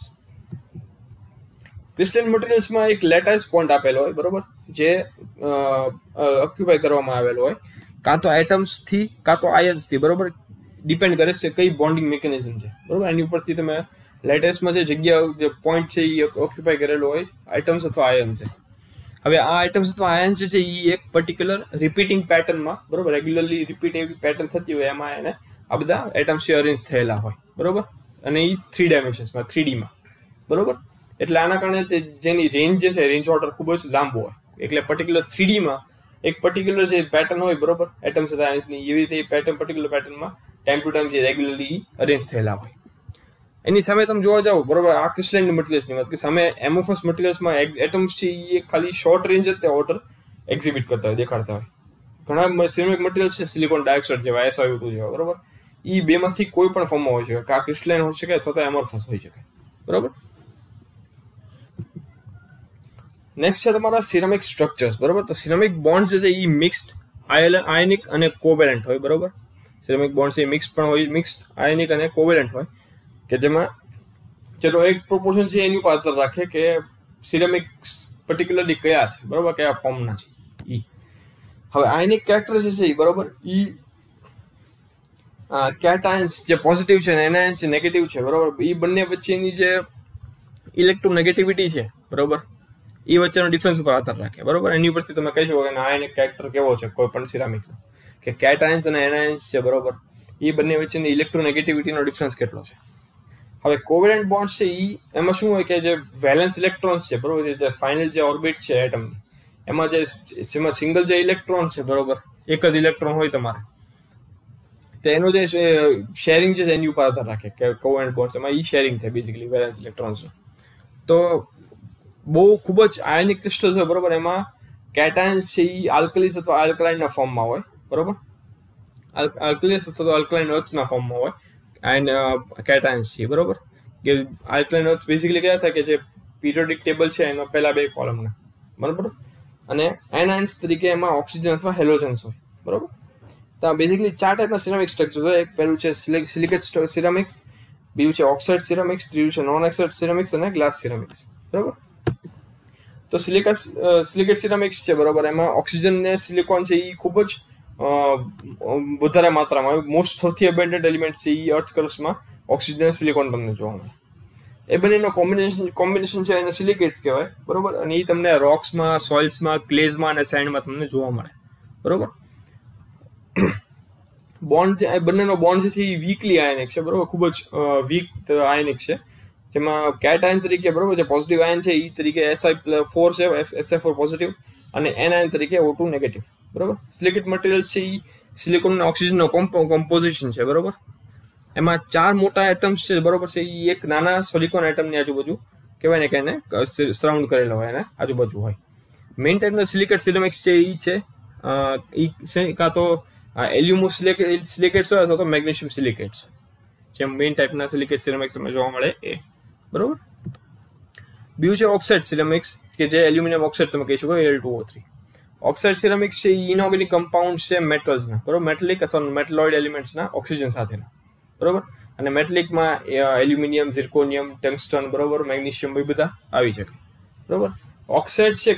Speaker 1: ક્રિસ્ટલાઇન મટીરિયલ્સમાં એક લેટાઇસ પોઈન્ટ આપેલો હોય, બરોબર, જે ઓક્યુપાય કરવામાં આવેલો હોય કાં તો એટમ્સથી કાં તો આયન્સથી, બરોબર. ડિપેન્ડ કરે છે કઈ બોન્ડિંગ મિકેનિઝમ છે, બરોબર. એની ઉપરથી તમે લેટાઇસમાં જે જગ્યા જે પોઈન્ટ છે એ ઓક્યુપાય કરેલો હોય આઇટમ્સ અથવા આયન છે. હવે આ આઇટમ્સ અથવા આયન્સ જે છે એ એક પર્ટિક્યુલર રિપીટિંગ પેટર્નમાં, બરોબર, રેગ્યુલરલી રિપીટ એવી પેટર્ન થતી હોય એમાં એને આ બધા એટમ્સ અરેન્જ થયેલા હોય, બરોબર. અને એ 3 ડાયમેન્શન્સમાં 3Dમાં, બરોબર. એટલે આના કારણે જેની રેન્જ જે છે રેન્જ ઓર્ડર ખૂબ જ લાંબો હોય, એટલે પર્ટિક્યુલર 3Dમાં એક પર્ટિક્યુલર જે પેટર્ન હોય, બરોબર, એટમ્સ અથવા આયન્સની, એવી રીતે એ પેટર્ન પર્ટિક્યુલર પેટર્નમાં ટાઈમ ટુ ટાઈમ જે રેગ્યુલરલી અરેન્જ થયેલા હોય. એની સામે તમે જોવા જાઓ, બરોબર, આ ક્રિસ્ટલાઇન મટીરિયલ્સની વાત કે સામે એમોર્ફસ મટીરિયલ્સમાં એટમ્સ છે એ ખાલી શોર્ટ રેન્જ જ તે ઓર્ડર એક્ઝિબિટ કરતા હોય, દેખાડતા હોય. ઘણા સિરામિક મટીરિયલ્સ છે સિલિકોન ડાયોક્સાઇડ જેવા, SiO2 જેવા, બરોબર, એ બેમાંથી કોઈ પણ ફોર્મમાં હોઈ શકે, આ ક્રિસ્ટલાઇન હોઈ શકે અથવા તો એમોર્ફસ હોઈ શકે, બરોબર. નેક્સ્ટ છે તમારા સિરામિક સ્ટ્રક્ચર્સ, બરોબર. તો સિરામિક બોન્ડ્સ જે છે એ મિક્સ્ડ આયનિક અને કોવેલેન્ટ હોય, બરોબર. સિરામિક બોન્ડ્સ એ મિક્સ પણ હોય, મિક્સ્ડ આયનિક અને કોવેલેન્ટ હોય, કે જેમાં જેનો એક પ્રોપોર્શન છે એની ઉપર આધાર રાખે કે સિરામિક્સ પર્ટિક્યુલરલી કયા છે, બરોબર, કયા ફોર્મના છે ઈ. હવે આયનિક કેરેક્ટર જે છે એ, બરોબર, ઈ કેટાયન્સ જે પોઝિટિવ છે અને એનાયન્સ જે નેગેટિવ છે, બરોબર, એ બંને વચ્ચેની જે ઇલેક્ટ્રોનેગેટિવિટી છે, બરોબર, એ વચ્ચેનો ડિફરન્સ ઉપર આધાર રાખે, બરોબર. એની ઉપરથી તમે કહી શકો કે આયનિક કેરેક્ટર કેવો છે કોઈ પણ સિરામિકનો, કે કેટાયન્સ અને એનાયન્સ છે, બરોબર, એ બંને વચ્ચેની ઇલેક્ટ્રોનેગેટિવિટીનો ડિફરન્સ કેટલો છે. હવે કોવેલેન્ટ બોન્ડ છે એમાં શું હોય કે જે વેલેન્સ ઇલેક્ટ્રોન્સ છે, બરોબર, જે ફાઇનલ જે ઓર્બિટ છે એટમની, એમાં જે સિંગલ જે ઇલેક્ટ્રોન છે, બરોબર, એક જ ઇલેક્ટ્રોન હોય તમારે, તો એનો જે શેરિંગ છે એની ઉપર આધાર રાખે કે કોવેલેન્ટ બોન્ડ એમાં ઈ શેરિંગ થાય બેઝિકલી વેલેન્સ ઇલેક્ટ્રોન્સનું. તો બહુ ખૂબ જ આયનિક ક્રિસ્ટલ છે, બરોબર, એમાં કેટાયન્સ છે એ આલ્કલીસ અથવા આલ્કલાઇનના ફોર્મમાં હોય, બરોબર. આલ્કલીસ અથવા તો આલ્કલાઇન અર્થ્સના ફોર્મમાં હોય એન્ડ કેટાયન્સ છે, બરોબર. કે આલ્કલાઇન અર્થ બેઝિકલી કયા થાય કે જે પીરિયોડિક ટેબલ છે એનો પહેલા 2 કોલમના, બરોબર. અને એનાયન્સ તરીકે એમાં ઓક્સિજન અથવા હેલોજન્સ હોય, બરોબર. તો બેઝિકલી 4 ટાઈપના સિરામિક સ્ટ્રક્ચર હોય. એક પહેલું છે સિલિકેટ સિરામિક્સ, બીજું છે ઓક્સાઇડ સિરામિક્સ, ત્રીજું છે નોન ઓક્સાઇડ સિરામિક્સ અને ગ્લાસ સિરામિક્સ, બરોબર. તો સિલિકેટ સિરામિક્સ છે, બરોબર, એમાં ઓક્સિજન ને સિલિકોન છે એ ખૂબ જ વધારે માત્રામાં હોય. મોસ્ટ સૌથી અબેન્ડન્ટ એલિમેન્ટ છે એ અર્થ કરસમાં ઓક્સિજન અને સિલિકોન તમને જોવા મળે. એ બંનેનો કોમ્બિનેશન છે એને સિલિકેટ્સ કહેવાય, બરોબર. અને એ તમને રોક્સમાં, સોઇલ્સમાં, ક્લેઝમાં અને સેન્ડમાં તમને જોવા મળે, બરોબર. બોન્ડ બંનેનો બોન્ડ જે છે એ વીકલી આયનિક છે, બરોબર, ખૂબ જ વીક આયનિક છે, જેમાં કેટાયન તરીકે, બરોબર, જે પોઝિટિવ આયન છે એ તરીકે Si4 છે, Si4 પોઝિટિવ, અને એનાયન તરીકે O2 નેગેટિવ, બરોબર. સિલિકેટ મટીરિયલ્સ છે એ સિલિકોન અને ઓક્સિજનનો કોમ્પોઝિશન છે, બરોબર. એમાં 4 મોટા એટમ્સ છે, બરોબર છે. એ એક નાના સિલિકોન એટમની આજુબાજુ કહેવાય ને કે એને સરાઉન્ડ કરેલો હોય, એને આજુબાજુ હોય. મેઇન ટાઈપના સિલિકેટ સિરામિક્સ છે એ છે કાં તો એલ્યુમો સિલિકેટ્સ હોય અથવા તો મેગ્નેશિયમ સિલિકેટ્સ, જેમ મેઇન ટાઈપના સિલિકેટ સિરામિક્સ તમને જોવા મળે એ, બરોબર. બીજું છે ઓક્સાઇડ સિરામિક્સ, કે જે એલ્યુમિનિયમ ઓક્સાઇડ તમે કહી શકો, Al2O3. ઓક્સાઇડ સિરામિક્સ છે ઇનઓર્ગેનિક કમ્પાઉન્ડ છે મેટલ્સના, બરોબર, મેટલિક અથવા મેટલોઇડ એલિમેન્ટ્સના ઓક્સિજન સાથેના, બરોબર. અને મેટલિકમાં એલ્યુમિનિયમ, ઝિર્કોનિયમ, ટંગસ્ટન, બરોબર, મેગ્નેશિયમ એ બધા આવી શકે, બરોબર. ઓક્સાઇડ છે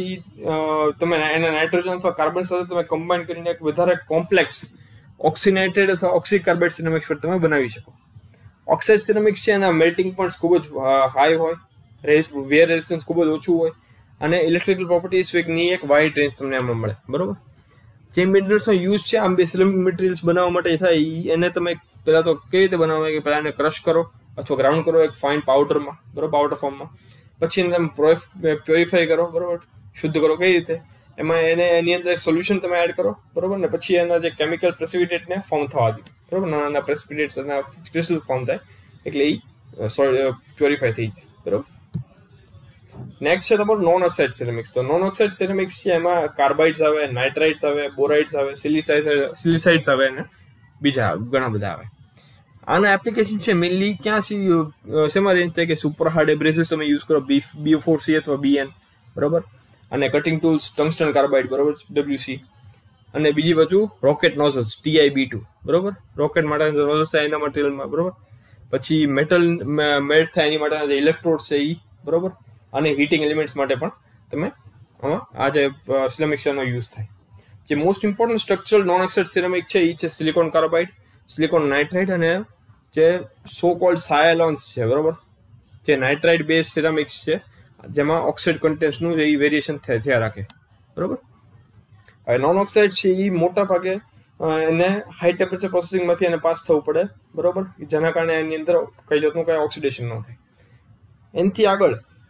Speaker 1: તમે એના નાઇટ્રોજન અથવા કાર્બન સાથે તમે કમ્બાઈન કરીને એક વધારે કોમ્પ્લેક્સ ઓક્સિનેટેડ અથવા ઓક્સીકાર્બાઇડ સિરામિક્સ પર તમે બનાવી શકો. ઓક્સાઇડ સિરામિક્સ છે એના મેલ્ટિંગ પોઈન્ટ ખૂબ જ હાઈ હોય, વેર રેઝિસ્ટન્સ ખૂબ જ ઓછું હોય, અને ઇલેક્ટ્રિકલ પ્રોપર્ટીઝની એક વાઇડ રેન્જ તમને આમાં મળે, બરોબર. જે મિનરલ્સનો યુઝ છે આમ બે સિરામિક મટીરિયલ્સ બનાવવા માટે થાય, એને તમે પહેલાં તો કેવી રીતે બનાવો કે પહેલાં એને ક્રશ કરો અથવા ગ્રાઉન્ડ કરો એક ફાઇન પાવડરમાં, બરોબર, પાવડર ફોર્મમાં. પછી એને તમે પ્યોરિફાઈ કરો, બરોબર, શુદ્ધ કરો. કઈ રીતે? એમાં એની અંદર એક સોલ્યુશન તમે એડ કરો, બરોબર, ને પછી એના જે કેમિકલ પ્રેસિપિટેટને ફોર્મ થવા દો, બરોબર. નાના પ્રેસિપિટેટ્સ એના ક્રિસ્ટલ ફોર્મ થાય એટલે એ પ્યોરિફાઈ થઈ જાય, બરોબર. નેક્સ્ટ છે તમારું નોન ઓક્સાઇડ સિરામિક્સ. તો નોન ઓક્સાઇડ સિરામિક્સ છે એમાં કાર્બાઇડ્સ આવે, નાઇટ્રાઇટ્સ આવે, બોરાઇડ્સ આવે, સિલિસાઇડ્સ આવે અને બીજા ઘણા બધા આવે. આના એપ્લિકેશન છે મેઇનલી ક્યાં શેમાં રેન્જ થાય કે સુપર હાર્ડ એબ્રેસિવ્સ તમે યુઝ કરો, BO4C અથવા BN, બરોબર. અને કટિંગ ટૂલ્સ ટંગસ્ટન કાર્બાઇડ, બરોબર, WC. અને બીજી બાજુ રોકેટ નોઝલ્સ TiB2, બરોબર, રોકેટ માટેના નોઝલ્સ થાય એના મટીરિયલમાં, બરોબર. પછી મેટલ મેલ્ટ થાય એની માટેના જે ઇલેક્ટ્રોડ છે એ, બરોબર. અને હીટિંગ એલિમેન્ટ્સ માટે પણ તમે આમાં આ જે સિરામિક્સનો યુઝ થાય. જે most important structural non oxide ceramic છે એ છે સિલિકોન કાર્બાઇડ, સિલિકોન નાઇટ્રાઇડ અને જે સો કોલ્ડ સાયલોન્સ છે, બરોબર, જે નાઇટ્રાઇડ બેઝ સિરામિક્સ છે જેમાં ઓક્સાઇડ કન્ટેન્ટ્સનું જે વેરિએશન થયા રાખે, બરોબર. હવે નોન ઓક્સાઇડ છે એ મોટા ભાગે એને હાઈ ટેમ્પરેચર પ્રોસેસિંગમાંથી એને પાસ થવું પડે, બરોબર, જેના કારણે એની અંદર કઈ જાતનું કઈ ઓક્સિડેશન ન થાય. એનાથી આગળ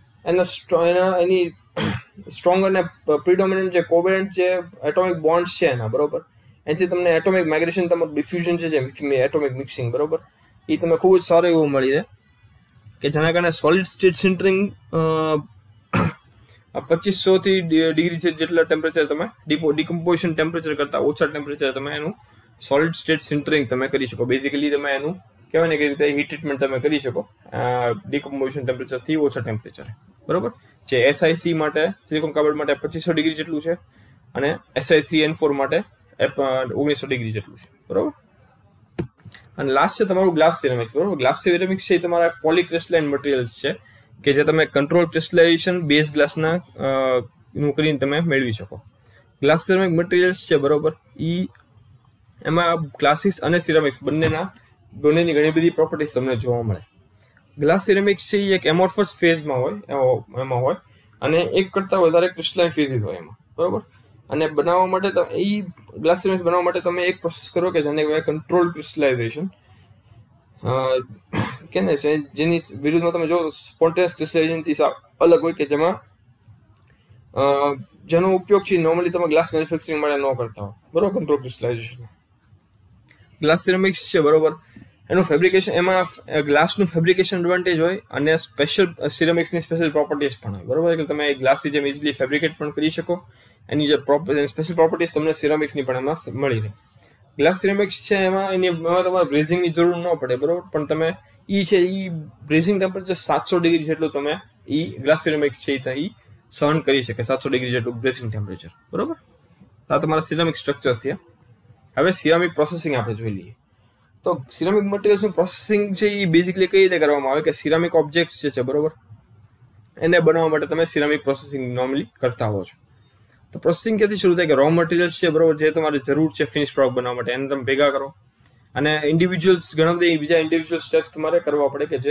Speaker 1: એની સ્ટ્રોંગ અને પ્રિડોમિનન્ટ જે કોવેલન્ટ જે એટોમિક બોન્ડ્સ છે એના, બરોબર, એનાથી તમને એટોમિક માઇગ્રેશન, તમારું ડિફ્યુઝન છે જે એટોમિક મિક્સિંગ, બરોબર, એ તમે ખૂબ જ સારું એવું મળી રહે, કે જેના કારણે સોલિડ સ્ટેટ સિન્ટરિંગ 2500 ડિગ્રી જેટલા ટેમ્પરેચર તમે ડિકમ્પોઝિશન ટેમ્પરેચર કરતાં ઓછા ટેમ્પરેચર તમે એનું સોલિડ સ્ટેટ સિન્ટરિંગ તમે કરી શકો. બેઝિકલી તમે એનું કહેવાય ને કે રીતે હીટ ટ્રીટમેન્ટ તમે કરી શકો ડિકમ્પોઝિશન ટેમ્પરેચરથી ઓછા ટેમ્પરેચરે, બરોબર. જે SiC માટે, સિલિકોન કાર્બાઇડ માટે 2500 ડિગ્રી જેટલું છે, અને Si3N4 માટે 1900 ડિગ્રી જેટલું છે, બરોબર. અને લાસ્ટ છે તમારું ગ્લાસ સિરામિક્સ, બરોબર. ગ્લાસ સિરામિક્સ છે એ તમારા પોલીક્રિસ્ટલાઇન મટીરિયલ્સ છે કે જે તમે કંટ્રોલ ક્રિસ્ટલાઇઝેશન બેઝ ગ્લાસના નું કરીને તમે મેળવી શકો. ગ્લાસ સિરામિક મટીરિયલ્સ છે, બરોબર, એમાં ગ્લાસીસ અને સિરામિક્સ બંનેની ઘણી બધી પ્રોપર્ટીઝ તમને જોવા મળે. ગ્લાસ સિરામિક્સ છે એ એક એમોર્ફસ ફેઝમાં હોય, એમાં હોય, અને એક કરતાં વધારે ક્રિસ્ટલાઇન ફેઝિસ હોય એમાં, બરોબર. અને બનાવવા માટે એ ગ્લાસ સિરામિક્સ બનાવવા માટે તમે એક પ્રોસેસ કરો કે જેને કહેવાય કંટ્રોલ ક્રિસ્ટલાઇઝેશન, કે ને જેની વિરુદ્ધમાં તમે જો સ્પોન્ટેનિયસ ક્રિસ્ટલાઇઝેશનથી અલગ હોય, કે જેમાં જેનો ઉપયોગ છે નોર્મલી તમે ગ્લાસ મેન્યુફેક્ચરિંગ માટે ન કરતા હો, બરોબર. કંટ્રોલ ક્રિસ્ટલાઇઝેશન ગ્લાસ સિરામિક્સ છે, બરોબર, એનું ફેબ્રિકેશન, એમાં ગ્લાસનું ફેબ્રિકેશન એડવાન્ટેજ હોય અને સ્પેશિયલ સિરામિક્સની સ્પેશિયલ પ્રોપર્ટીઝ પણ હોય, બરોબર. એટલે તમે ગ્લાસની જેમ ઇઝીલી ફેબ્રિકેટ પણ કરી શકો. એની જે સ્પેશિયલ પ્રોપર્ટીઝ તમને સિરામિક્સની પણ એમાં મળી રહે. ગ્લાસ સિરામિક્સ છે એમાં તમારે બ્રેઝિંગની જરૂર ન પડે, બરોબર, પણ તમે બ્રેઝિંગ ટેમ્પરેચર 700 ડિગ્રી જેટલું તમે ગ્લાસ સિરામિક્સ છે એ સહન કરી શકે, 700 ડિગ્રી જેટલું બ્રેઝિંગ ટેમ્પરેચર, બરોબર. આ તમારા સિરામિક સ્ટ્રક્ચર્સ થયા. હવે સિરામિક પ્રોસેસિંગ આપણે જોઈ લઈએ. તો સિરામિક મટીરિયલ્સનું પ્રોસેસિંગ છે એ બેઝિકલી કઈ રીતે કરવામાં આવે કે સિરામિક ઓબ્જેક્ટ્સ છે, બરોબર, એને બનાવવા માટે તમે સિરામિક પ્રોસેસિંગ નોર્મલી કરતા હો છો. તો પ્રોસેસિંગ ક્યાંથી શરૂ થાય કે રો મટીરિયલ્સ છે, બરોબર, જે તમારે જરૂર છે ફિનિશ પ્રોડક્ટ બનાવવા માટે, એને તમે ભેગા કરો, અને ઇન્ડિવિજ્યુઅલ્સ ઘણા બધા બીજા ઇન્ડિવિજ્યુઅલ સ્ટેપ્સ તમારે કરવા પડે કે જે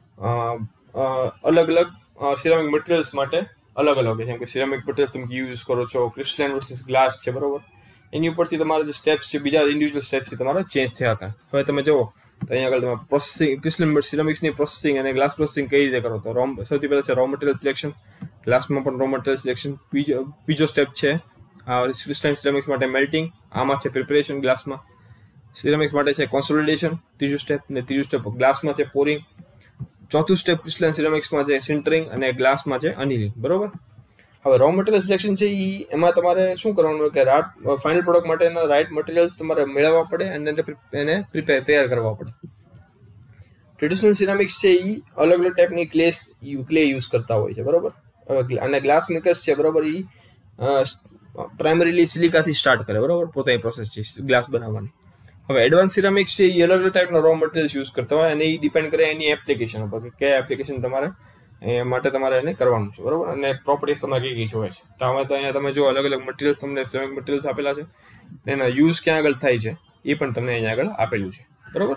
Speaker 1: અલગ અલગ સિરામિક મટીરિયલ્સ માટે અલગ અલગ છે. જેમ કે સિરામિક મટીરિયલ્સ તમે યુઝ કરો છો, ક્રિસ્ટલાઇન વર્સિસ ગ્લાસ છે, બરોબર, એની ઉપરથી તમારા જે સ્ટેપ્સ છે, બીજા ઇન્ડિવિજ્યુઅલ સ્ટેપ્સ છે તમારા ચેન્જ થયા હતા. હવે તમે જુઓ તો અહીંયા આગળ તમે પ્રોસેસિંગ ક્રિસ્ટલાઇન સિરામિક્સની પ્રોસેસિંગ અને ગ્લાસ પ્રોસેસિંગ કઈ રીતે કરો. તો સૌથી પહેલાં છે રો મટીરિયલ સિલેક્શન, ગ્લાસમાં પણ રો મટીરિયલ સિલેક્શન. બીજો સ્ટેપ છે ક્રિસ્ટલાઇન સિરામિક્સ માટે મેલ્ટિંગ, આમાં છે પ્રિપેરેશન ગ્લાસમાં, સિરામિક્સ માટે છે કોન્સોલિડેશન ત્રીજું સ્ટેપ, ને ત્રીજું સ્ટેપ ગ્લાસમાં છે પોરિંગ, ચોથું સ્ટેપ ક્રિસ્ટલાઇન સિરામિક્સમાં છે સિન્ટરિંગ અને ગ્લાસમાં છે અનિલિંગ, બરોબર. હવે રો મટીરિયલ સિલેક્શન છે એમાં તમારે શું કરવાનું કે ફાઇનલ પ્રોડક્ટ માટેના રાઇટ મટીરિયલ્સ તમારે મેળવવા પડે અને એને તૈયાર કરવા પડે. ટ્રેડિશનલ સિરામિક્સ છે અલગ અલગ ટાઈપની ક્લે યુઝ કરતા હોય છે, બરોબર. અને ગ્લાસ મેકર્સ છે, બરોબર, પ્રાઇમરીલી સિલિકાથી સ્ટાર્ટ કરે, બરોબર, પોતાની પ્રોસેસ છે ગ્લાસ બનાવવાની. હવે એડવાન્સ સિરામિક્સ છે અલગ અલગ ટાઈપના રો મટીરિયલ્સ યુઝ કરતા હોય અને એ ડિપેન્ડ કરે એની એપ્લિકેશન ઉપર કે કયા એપ્લિકેશન તમારે માટે તમારે એને કરવાનું છે, બરોબર, અને પ્રોપર્ટીઝ તમારે કઈ જોઈએ છે. તો આમાં તો અહીંયા તમે જો અલગ અલગ મટીરિયલ્સ તમને સિરામિક મટીરિયલ્સ આપેલા છે, એના યુઝ ક્યાં આગળ થાય છે એ પણ તમને અહીંયા આગળ આપેલું છે, બરોબર.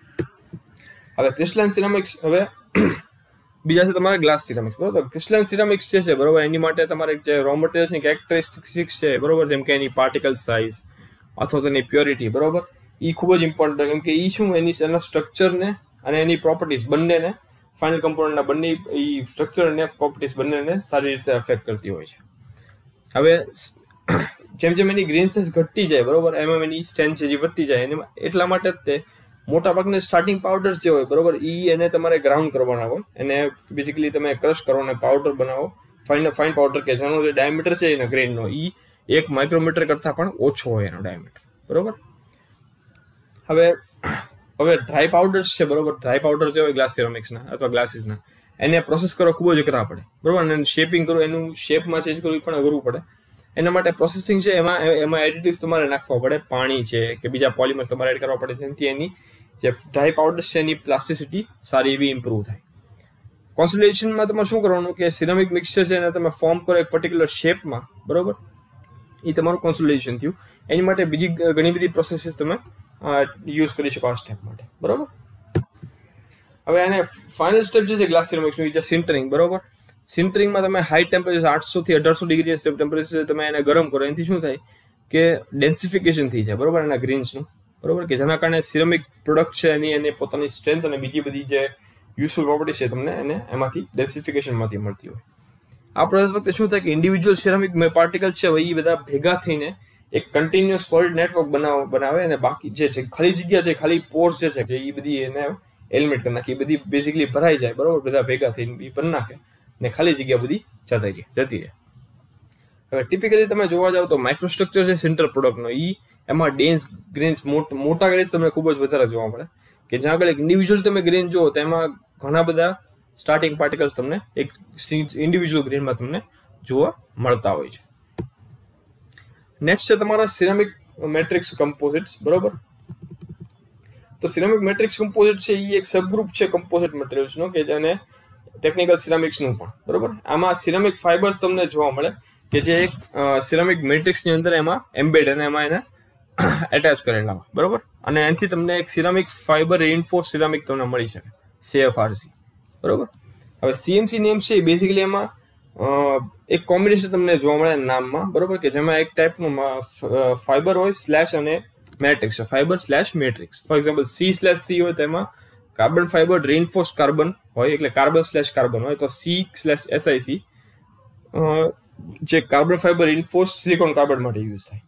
Speaker 1: હવે ક્રિસ્ટલાઇન સિરામિક્સ, હવે બીજા છે તમારે ગ્લાસ સિરામિક્સ, બરોબર. ક્રિસ્ટલાઇન સિરામિક્સ છે, બરોબર, એની માટે તમારે જે રો મટીરિયલ્સની કેરેક્ટરિસ્ટિક્સ છે, બરોબર, જેમ કે એની પાર્ટિકલ સાઇઝ અથવા તો એની પ્યોરિટી, બરોબર, એ ખૂબ જ ઇમ્પોર્ટન્ટ, કેમ કે એ શું એના સ્ટ્રક્ચરને અને એની પ્રોપર્ટીઝ બંનેને ફાઇનલ કમ્પોનન્ટના બંને સ્ટ્રક્ચર અને પ્રોપર્ટીઝ બંનેને સારી રીતે અફેક્ટ કરતી હોય છે. હવે જેમ જેમ એની ગ્રેઇન્સનેસ ઘટતી જાય, બરોબર, એમ એની સ્ટ્રેન્થ છે જે વધતી જાય, એમાં એટલા માટે જ તે મોટા ભાગના સ્ટાર્ટિંગ પાવડર્સ જે હોય, બરોબર, એને તમારે ગ્રાઉન્ડ કરવાના હોય, એને બેઝિકલી તમે ક્રશ કરો અને પાવડર બનાવો, ફાઇન પાવડર કે જેનો જે ડાયામીટર છે એના ગ્રેઇનનો 1 માઇક્રોમીટર કરતાં પણ ઓછો હોય એનો ડાયામીટર, બરોબર. હવે ડ્રાય પાવડર્સ છે, બરોબર, ડ્રાય પાવડર જે હોય ગ્લાસ સિરામિક્સના અથવા ગ્લાસીસના, એને પ્રોસેસ કરવા ખૂબ જ અઘરા પડે, બરોબર, અને શેપિંગ કરવું, એનું શેપમાં ચેન્જ કરવું પણ અઘરું પડે. એના માટે પ્રોસેસિંગ છે એમાં એડિટિવ્સ તમારે નાખવા પડે, પાણી છે કે બીજા પોલિમર્સ તમારે એડ કરવા પડે, જેનાથી એની જે ડ્રાય પાવડર છે એની પ્લાસ્ટિસિટી સારી એવી ઇમ્પ્રૂવ થાય. કોન્સોલિડેશનમાં તમારે શું કરવાનું કે સિરામિક મિક્સચર છે એને તમે ફોર્મ કરો એક પર્ટિક્યુલર શેપમાં, બરોબર, એ તમારું કોન્સોલિડેશન થયું. એની માટે બીજી ઘણી બધી પ્રોસેસીસ તમે યુઝ કરી શકો આ સ્ટેપ માટે, બરોબર. હવે એને ફાઇનલ સ્ટેપ જે છે ગ્લાસ સિરામિક્સનું એ છે સિન્ટરિંગ, બરોબર. સિન્ટરિંગમાં તમે હાઈ ટેમ્પરેચર 800 થી 1800 ડિગ્રી ટેમ્પરેચર તમે એને ગરમ કરો, એનાથી શું થાય કે ડેન્સિફિકેશન થઈ જાય, બરોબર, એના ગ્રેન્સનું, બરોબર, કે જેના કારણે સિરામિક પ્રોડક્ટ છે એની પોતાની સ્ટ્રેન્થ અને બીજી બધી જે યુઝફુલ પ્રોપર્ટી છે તમને એને એમાંથી ડેન્સિફિકેશનમાંથી મળતી હોય. આ પ્રોસેસ વખતે શું થાય કે ઇન્ડિવિજ્યુઅલ સિરામિક પાર્ટિકલ્સ છે એ બધા ભેગા થઈને એક કન્ટિન્યુઅસ સોલિડ નેટવર્ક બનાવે અને બાકી જે છે ખાલી જગ્યા છે, ખાલી પોર્સ જે છે એ બધી એને એલિમિનેટ કરી નાખે, એ બધી બેઝિકલી ભરાઈ જાય, બરોબર, બધા ભેગા થઈને એ ભરી નાખે ને ખાલી જગ્યા બધી જતી રહે. હવે ટિપિકલી તમે જોવા જાવ તો માઇક્રોસ્ટ્રક્ચર છે સેન્ટર પ્રોડક્ટનો, એમાં ડેન્સ ગ્રેન્સ મોટા ગ્રેન્સ તમને ખૂબ જ વધારે જોવા મળે, કે જ્યાં આગળ એક ઇન્ડિવિજ્યુઅલ તમે ગ્રેન જુઓ તો એમાં ઘણા બધા સ્ટાર્ટિંગ પાર્ટિકલ્સ તમને એક ઇન્ડિવિજ્યુઅલ ગ્રેનમાં તમને જોવા મળતા હોય છે. નેક્સ્ટ છે તમારા સિરામિક મેટ્રિક્સ કમ્પોઝિટ્સ, બરોબર. તો સિરામિક મેટ્રિક્સ કમ્પોઝિટ છે એ એક સબગ્રુપ છે કમ્પોઝિટ મટીરિયલ્સનો કે જેને ટેકનિકલ સિરામિક્સનું પણ, બરોબર. આમાં સિરામિક ફાઇબર્સ તમને જોવા મળે કે જે એક સિરામિક મેટ્રિક્સની અંદર એમાં એમ્બેડ અને એમાં એને એટેચ કરેલા હોય, બરોબર, અને એનાથી તમને એક સિરામિક ફાઇબર રેઇનફોર્સ સિરામિક તમને મળી શકે, CFRC, બરોબર. હવે CMC નેમ છે બેઝિકલી એમાં એક કોમ્બિનેશન તમને જોવા મળે નામમાં, બરોબર, કે જેમાં એક ટાઈપનું ફાઇબર હોય સ્લેશ અને matrix, fibre slash matrix. For example C/C હોય તો એમાં કાર્બન ફાઇબર રેઇનફોર્સ કાર્બન હોય, એટલે કાર્બન સ્લેશ કાર્બન હોય, તો C/SiC જે carbon fibre reinforce silicon carbon માટે યુઝ થાય.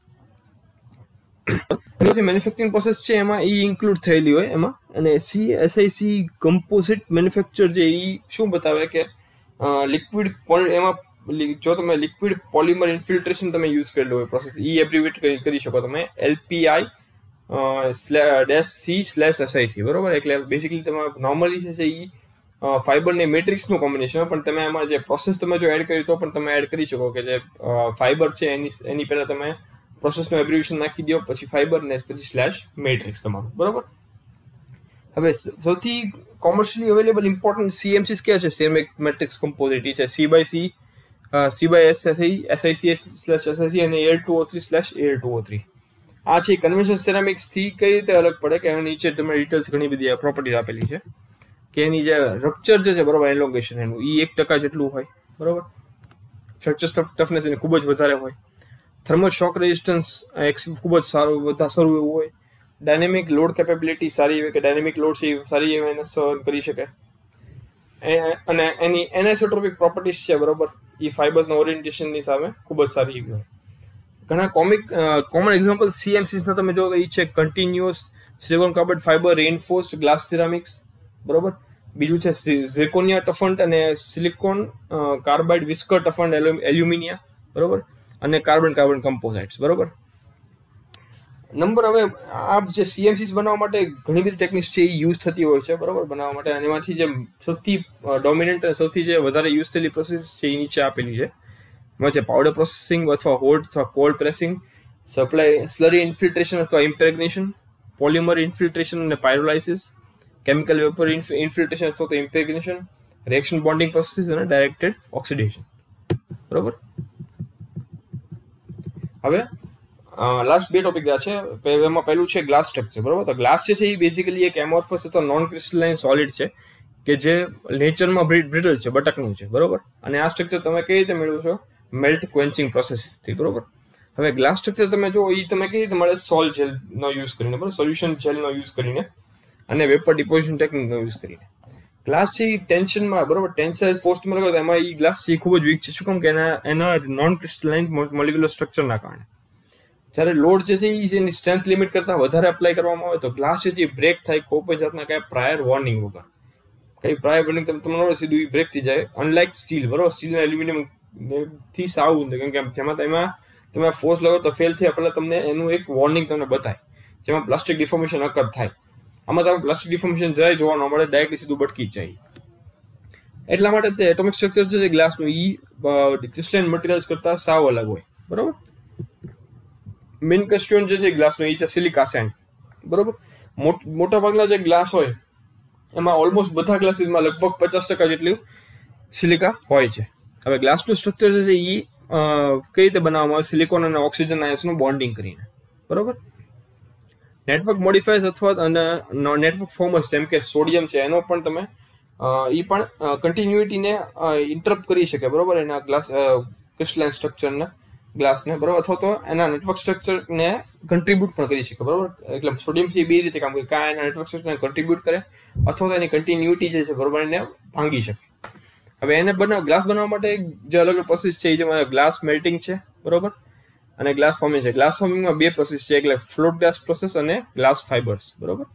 Speaker 1: જે મેન્યુફેક્ચરિંગ પ્રોસેસ છે એમાં ઇન્ક્લુડ થયેલી હોય એમાં, અને CSIC કમ્પોઝિટ મેન્યુફેક્ચર છે એ શું બતાવે કે લિક્વિડ એમાં જો તમે લિક્વિડ પોલિમર ઇન્ફિલ્ટ્રેશન તમે યુઝ કરેલું હોય પ્રોસેસ, એબ્રિવેટ કરી શકો તમે LPI-C/SIC, બરોબર. એટલે બેઝિકલી તમે નોર્મલી છે એ ફાઇબર ને મેટ્રિક્સનું કોમ્બિનેશન, પણ તમે એમાં જે પ્રોસેસ તમે જો એડ કરી તો પણ તમે એડ કરી શકો કે જે ફાઇબર છે એની પહેલા તમે પ્રોસેસનું એબ્રિવેશન નાખી દો, પછી ફાઇબર ને પછી સ્લેશ મેટ્રિક્સ તમારું, બરોબર. હવે સૌથી કોમર્શિયલી અવેલેબલ ઇમ્પોર્ટન્ટ CMCs ક્યાં છે સિરામિક મેટ્રિક્સ કમ્પોઝિટ છે C/C, C/SIC અને Al2O3/Al2O3. આ છે કન્વેન્શનલ સિરામિક્સ થી કઈ રીતે અલગ પડે કે એની નીચે તમે ડિટેલ્સ ઘણી બધી પ્રોપર્ટીઝ આપેલી છે કે એની જે રપ્ચર જે છે, બરોબર, એલોંગેશન એનું 1% જેટલું હોય, બરોબર. ફ્રેક્ચર ટફનેસ એની ખૂબ જ વધારે હોય. થર્મલ શોક રેઝિસ્ટન્સ ખૂબ જ સારું એવું હોય. ડાયનેમિક લોડ કેપેબિલિટી સારી એવી કે ડાયનેમિક લોડ છે સારી એવી એને સહન કરી શકે, અને એની એનેસોટ્રોપિક પ્રોપર્ટીઝ છે, બરોબર, એ ફાઇબર્સના ઓરિએન્ટેશનની સામે ખૂબ જ સારી એવી હોય. ઘણા કોમન એક્ઝામ્પલ CMCs ના તમે જો તો એ છે continuous silicon carbon fibre reinforced glass ceramics, બરોબર. બીજું છે ઝિર્કોનિયા ટફન્ડ અને silicon carbide whisker toughened alumina, બરોબર, અને કાર્બન કમ્પોઝાઇટ્સ, બરોબર. નંબર હવે આ જે CMCs બનાવવા માટે ઘણી બધી ટેકનિક્સ છે એ યુઝ થતી હોય છે, બરોબર, બનાવવા માટે. અને એમાંથી જે સૌથી ડોમિનન્ટ અને સૌથી જે વધારે યુઝ થયેલી પ્રોસેસ છે એ નીચે આપેલી છે. એમાં છે પાવડર પ્રોસેસિંગ અથવા હોટ અથવા કોલ્ડ પ્રેસિંગ, સ્લરી ઇન્ફિલ્ટ્રેશન અથવા ઇમ્પ્રેગ્નેશન, પોલિમર ઇન્ફિલ્ટ્રેશન અને પાયરોલાઇસિસ, કેમિકલ વેપર ઇન્ફિલ્ટ્રેશન અથવા તો ઇમ્પ્રેગ્નેશન, રિએક્શન બોન્ડિંગ પ્રોસેસ અને ડાયરેક્ટેડ ઓક્સિડેશન, બરોબર. હવે લાસ્ટ બે ટોપિક છે. એમાં પહેલું છે ગ્લાસ સ્ટ્રક્ચર, બરોબર. તો ગ્લાસ છે એ બેઝિકલી એક એમોર્ફસ અથવા નોન ક્રિસ્ટલાઇન સોલિડ છે કે જે નેચરમાં બ્રિટલ છે, બટકનું છે, બરોબર. અને આ સ્ટ્રક્ચર તમે કઈ રીતે મેળવો છો? મેલ્ટ ક્વેન્ચિંગ પ્રોસેસથી, બરોબર. હવે ગ્લાસ સ્ટ્રક્ચર તમે જો એ તમે કઈ રીતે મળે? સોલ જેલનો યુઝ કરીને, બરોબર, સોલ્યુશન જેલનો યુઝ કરીને અને વેપર ડિપોઝિશન ટેકનિકનો યુઝ કરીને. ગ્લાસ છે એ ટેન્શનમાં, બરોબર, ટેન્સાઇલ ફોર્સ તમે લગાવો તો એમાં એ ગ્લાસ છે એ ખૂબ જ વીક છે. શું કામ? કે એના નોન ક્રિસ્ટલાઇન મોલિક્યુલર સ્ટ્રક્ચરના કારણે જ્યારે લોડ જે છે એ એની સ્ટ્રેન્થ લિમિટ કરતાં વધારે અપ્લાય કરવામાં આવે તો ગ્લાસ છે એ બ્રેક થાય કોઈ પણ જાતના કાંઈ પ્રાયર વોર્નિંગ વગર. કઈ પ્રાયર વોર્નિંગ તમને સીધું એ બ્રેક થઈ જાય. અનલાઇક સ્ટીલ, બરોબર, સ્ટીલ અને એલ્યુમિનિયમ થી સાવ, કેમ કે જેમાં તમે ફોર્સ લગાવો તો ફેલ થયા પહેલા તમને એનું એક વોર્નિંગ તમને બતાય, જેમાં પ્લાસ્ટિક ડિફોર્મેશન અકર થાય. આમાં તમે પ્લાસ્ટિક ડિફોર્મેશન જરાય જોવા ન મળે, ડાયરેક્ટલી સીધું બટકી જ જાય. એટલા માટે તે એટોમિક સ્ટ્રક્ચર છે ગ્લાસનું એ ક્રિસ્ટલાઇન મટીરિયલ્સ કરતા સાવ અલગ હોય, બરોબર. મેઇન કન્સ્ટિટ્યુઅન્ટ જે છે ગ્લાસનો એ છે સિલિકા સેન્ડ, બરોબર. મોટા ભાગના જે ગ્લાસ હોય એમાં ઓલમોસ્ટ બધા ગ્લાસીસમાં લગભગ 50% જેટલું સિલિકા હોય છે. હવે ગ્લાસનું સ્ટ્રક્ચર જે છે એ કઈ રીતે બનાવવામાં આવે? સિલિકોન અને ઓક્સિજન આયન્સનું બોન્ડિંગ કરીને, બરોબર. નેટવર્ક મોડિફાયર્સ અથવા નેટવર્ક ફોર્મર્સ જેમ કે સોડિયમ છે એનો પણ તમે એ પણ કન્ટિન્યુટીને ઇન્ટરપ્ટ કરી શકે, બરોબર, એના ગ્લાસ ક્રિસ્ટલાઇન સ્ટ્રક્ચરને, ગ્લાસને, બરોબર, અથવા તો એના નેટવર્ક સ્ટ્રક્ચરને કન્ટ્રીબ્યુટ પણ કરી શકે, બરોબર. એટલે સોડિયમથી બે રીતે કામ કરે, કાં એના નેટવર્ક સ્ટ્રક્ચરને કન્ટ્રીબ્યુટ કરે અથવા તો એની કન્ટિન્યુટી જે છે, બરોબર, એને ભાંગી શકે. હવે એને ગ્લાસ બનાવવા માટે જે અલગ અલગ પ્રોસેસ છે જેમાં ગ્લાસ મેલ્ટિંગ છે, બરોબર, અને ગ્લાસ ફોર્મિંગ છે. ગ્લાસ ફોર્મિંગમાં બે પ્રોસેસ છે, એટલે ફ્લોટ ગ્લાસ પ્રોસેસ અને ગ્લાસ ફાઇબર્સ, બરોબર.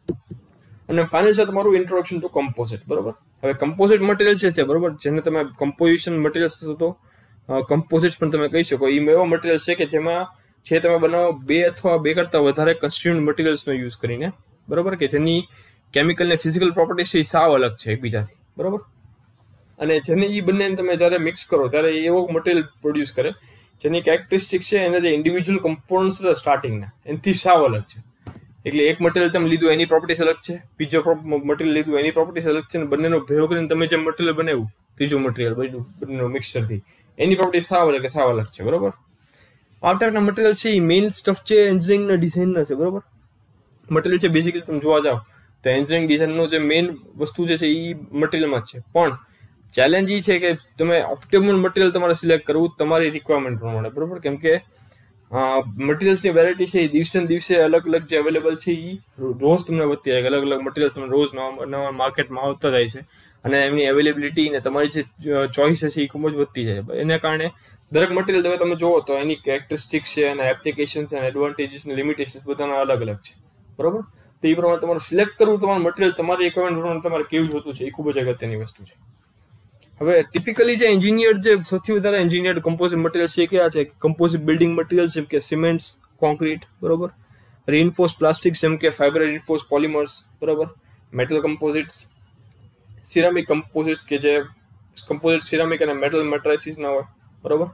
Speaker 1: અને ફાઇનલ છે તમારું ઇન્ટ્રોડક્શન ટુ કમ્પોઝિટ, બરોબર. હવે કમ્પોઝિટ મટીરિયલ છે, બરોબર, જેને તમે કમ્પોઝિશન મટીરિયલ્સ તો કમ્પોઝિટ્સ પણ તમે કહી શકો. એ એવા મટીરિયલ છે કે જેમાં છે તમે બનાવો બે અથવા બે કરતાં વધારે કન્સ્ટિટ્યુઅન્ટ મટીરિયલ્સનો યુઝ કરીને, બરોબર, કે જેની કેમિકલ ને ફિઝિકલ પ્રોપર્ટીઝ છે એ સાવ અલગ છે એકબીજાથી, બરોબર. અને જેને એ બંનેને તમે જ્યારે મિક્સ કરો ત્યારે એવો મટીરિયલ પ્રોડ્યુસ કરે જેની કેરેક્ટરિસ્ટિક છે એના જે ઇન્ડિવિજ્યુઅલ કમ્પોનન્ટ્સ હતા સ્ટાર્ટિંગના એનાથી સાવ અલગ છે. એટલે એક મટીરિયલ તમે લીધું એની પ્રોપર્ટીસ અલગ છે, બીજો મટીરિયલ લીધું એની પ્રોપર્ટીસ અલગ છે, અને બંનેનો ભેગો કરીને તમે જે મટીરિયલ બનાવ્યું ત્રીજું મટીરિયલ બંનેનો મિક્સચરથી એની પ્રોપર્ટીસ સાવ અલગ છે, બરોબર. આ ટાઈપના મટીરિયલ છે એ મેઇન સ્ટફ છે એન્જિનિયરિંગના ડિઝાઇનના છે, બરોબર. મટીરિયલ છે બેઝિકલી તમે જોવા જાઓ તો એન્જિનિયરિંગ ડિઝાઇનનો જે મેઇન વસ્તુ જે છે એ મટીરિયલમાં જ છે. પણ ચેલેન્જ એ છે કે તમે ઓપ્ટિમલ મટીરિયલ તમારે સિલેક્ટ કરવું તમારી રિક્વાયરમેન્ટ પ્રમાણે, બરોબર. કેમ કે મટીરિયલ્સની વેરાયટી છે એ દિવસે ને દિવસે અલગ અલગ જે અવેલેબલ છે એ રોજ તમને વધતી જાય, અલગ અલગ મટીરિયલ્સ તમને રોજ નવા માર્કેટમાં આવતા જાય છે અને એમની અવેલેબિલિટી ને તમારી જે ચોઇસ છે એ ખૂબ જ વધતી જાય. એના કારણે દરેક મટીરિયલ હવે તમે જુઓ તો એની કેરેક્ટરિસ્ટિક્સ છે અને એપ્લિકેશન્સ અને એડવાન્ટેજીસ અને લિમિટેશન્સ બધાના અલગ અલગ છે, બરોબર. તો એ પ્રમાણે તમારે સિલેક્ટ કરવું તમારું મટીરિયલ તમારી રિક્વાયરમેન્ટ પ્રમાણે તમારે કેવું જોતું છે એ ખૂબ જ અગત્યની વસ્તુ છે. હવે ટિપિકલી જે એન્જિનિયર જે સૌથી વધારે એન્જિનિયર કમ્પોઝિટ મટીરિયલ છે કયા છે? કમ્પોઝિટ બિલ્ડિંગ મટીરિયલ જેમ કે સિમેન્ટ્સ, કોન્ક્રીટ, બરોબર. રીઇન્ફોર્સ પ્લાસ્ટિક જેમ કે ફાઇબર રીઇન્ફોર્સ પોલિમર્સ, બરોબર. મેટલ કમ્પોઝિટ્સ, સિરામિક કમ્પોઝિટ્સ કે જે કમ્પોઝિટ સિરામિક અને મેટલ મેટ્રાઇસિસના હોય, બરોબર.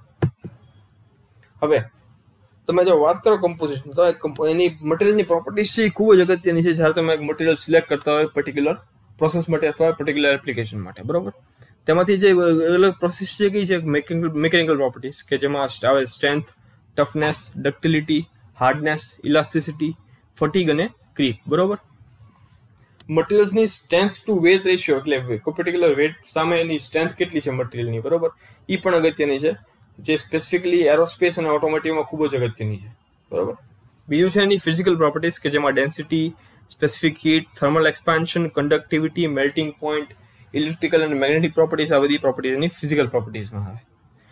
Speaker 1: હવે તમે જો વાત કરો કમ્પોઝિટ તો એની મટીરિયલની પ્રોપર્ટીઝ છે એ ખૂબ જ અગત્યની છે જ્યારે તમે એક મટીરિયલ સિલેક્ટ કરતા હોય પર્ટિક્યુલર પ્રોસેસ માટે અથવા પર્ટિક્યુલર એપ્લિકેશન માટે, બરોબર. તેમાંથી જે અલગ પ્રોસેસ છે કઈ છે? મિકેનિકલ પ્રોપર્ટીઝ કે જેમાં આવે strength, toughness, ductility, hardness, elasticity, fatigue અને ક્રીપ, બરોબર. મટીરિયલ્સની સ્ટ્રેન્થ ટુ વેટ રેશિયો એટલે કોઈ પર્ટિક્યુલર વેટ સામે એની સ્ટ્રેન્થ કેટલી છે મટીરિયલની, બરોબર, એ પણ અગત્યની છે, જે સ્પેસિફિકલી એરોસ્પેસ અને ઓટોમોટિવમાં ખૂબ જ અગત્યની છે, બરોબર. બીજું છે એની ફિઝિકલ પ્રોપર્ટીઝ કે જેમાં density, specific heat, thermal expansion, conductivity, melting point, electrical અને મેગ્નેટિક પ્રોપર્ટીઝ, આ બધી પ્રોપર્ટીઝ એની ફિઝિકલ પ્રોપર્ટીઝમાં આવે.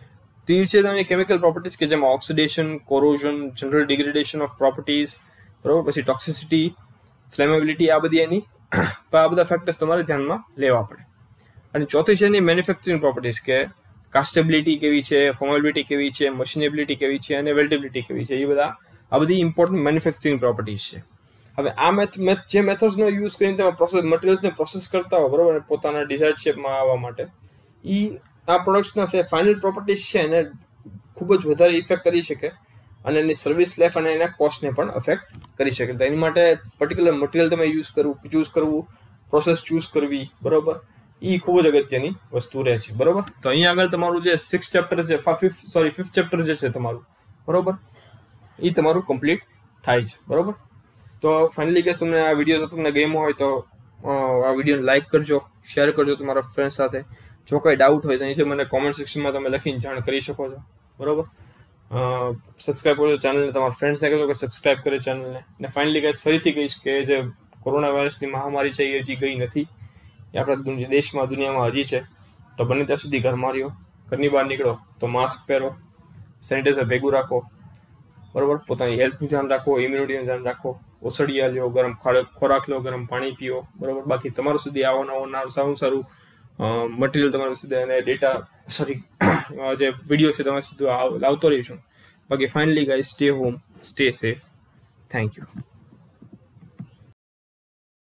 Speaker 1: ત્રીજી છે તમારી કેમિકલ પ્રોપર્ટીઝ કે જેમાં oxidation, corrosion, general degradation of properties, બરાબર, પછી ટોક્સિસિટી, ફ્લેમેબિલિટી, આ બધી એની આ બધા ફેક્ટર્સ તમારે ધ્યાનમાં લેવા પડે. અને ચોથી છે એની મેન્યુફેક્ચરિંગ પ્રોપર્ટીઝ કે કાસ્ટેબિલિટી કેવી છે, ફોર્મેબિલિટી કેવી છે, મશીનેબિલિટી કેવી છે અને વેલ્ટેબિલિટી કેવી છે. આ બધી ઇમ્પોર્ટન્ટ મેન્યુફેક્ચરિંગ પ્રોપર્ટીઝ છે. હવે આ જે મેથડ્સનો યુઝ કરીને તમે મટીરિયલ્સને પ્રોસેસ કરતા હો, બરાબર, પોતાના ડિઝાયર્ડ શેપમાં આવવા માટે, આ પ્રોડક્ટ્સના ફાઇનલ પ્રોપર્ટીઝ છે એને ખૂબ જ વધારે ઇફેક્ટ કરી શકે અને એની સર્વિસ લાઈફ અને એના કોસ્ટને પણ અફેક્ટ કરી શકે. તો એની માટે પર્ટિક્યુલર મટીરિયલ તમે ચૂઝ કરવું, પ્રોસેસ ચૂઝ કરવી, બરાબર, એ ખૂબ જ અગત્યની વસ્તુ રહે છે. બરાબર, તો અહીંયા આગળ તમારું જે 5th ચેપ્ટર જે છે તમારું, બરાબર, એ તમારું કમ્પ્લીટ થાય છે. બરાબર, તો ફાઇનલી કે તમને આ વિડીયો તમને ગમ્યો હોય તો આ વિડીયોને લાઇક કરજો, શેર કરજો તમારા ફ્રેન્ડ સાથે. જો કંઈ ડાઉટ હોય તો નીચે મને કોમેન્ટ સેક્શનમાં તમે લખીને જાણ કરી શકો છો. બરાબર, સબસ્ક્રાઈબ કરજો ચેનલને, તમારા ફ્રેન્ડ્સને કહેજો કે સબસ્ક્રાઈબ કરે ચેનલને. અને ફાઇનલી ગાઈસ ફરીથી કહીશ કે જે કોરોના વાયરસની મહામારી છે એ હજી ગઈ નથી, એ આપણા દેશમાં, દુનિયામાં હજી છે. તો બને ત્યાં સુધી ઘરમાં રહ્યો, ઘરની બહાર નીકળો તો માસ્ક પહેરો, સેનિટાઈઝર ભેગું રાખો, બરાબર, પોતાની હેલ્થનું ધ્યાન રાખો, ઇમ્યુનિટીનું ધ્યાન રાખો, ઓસડિયા લો, ગરમ ખોરાક લો, ગરમ પાણી પીઓ, બરાબર. બાકી તમારું સુધી આવો સારું મટીરિયલ તમારું સુધી અને જે વિડીયો છે તમારે સીધું લાવતો રહીશું. બાકી finally guys, stay home, stay safe. Thank you.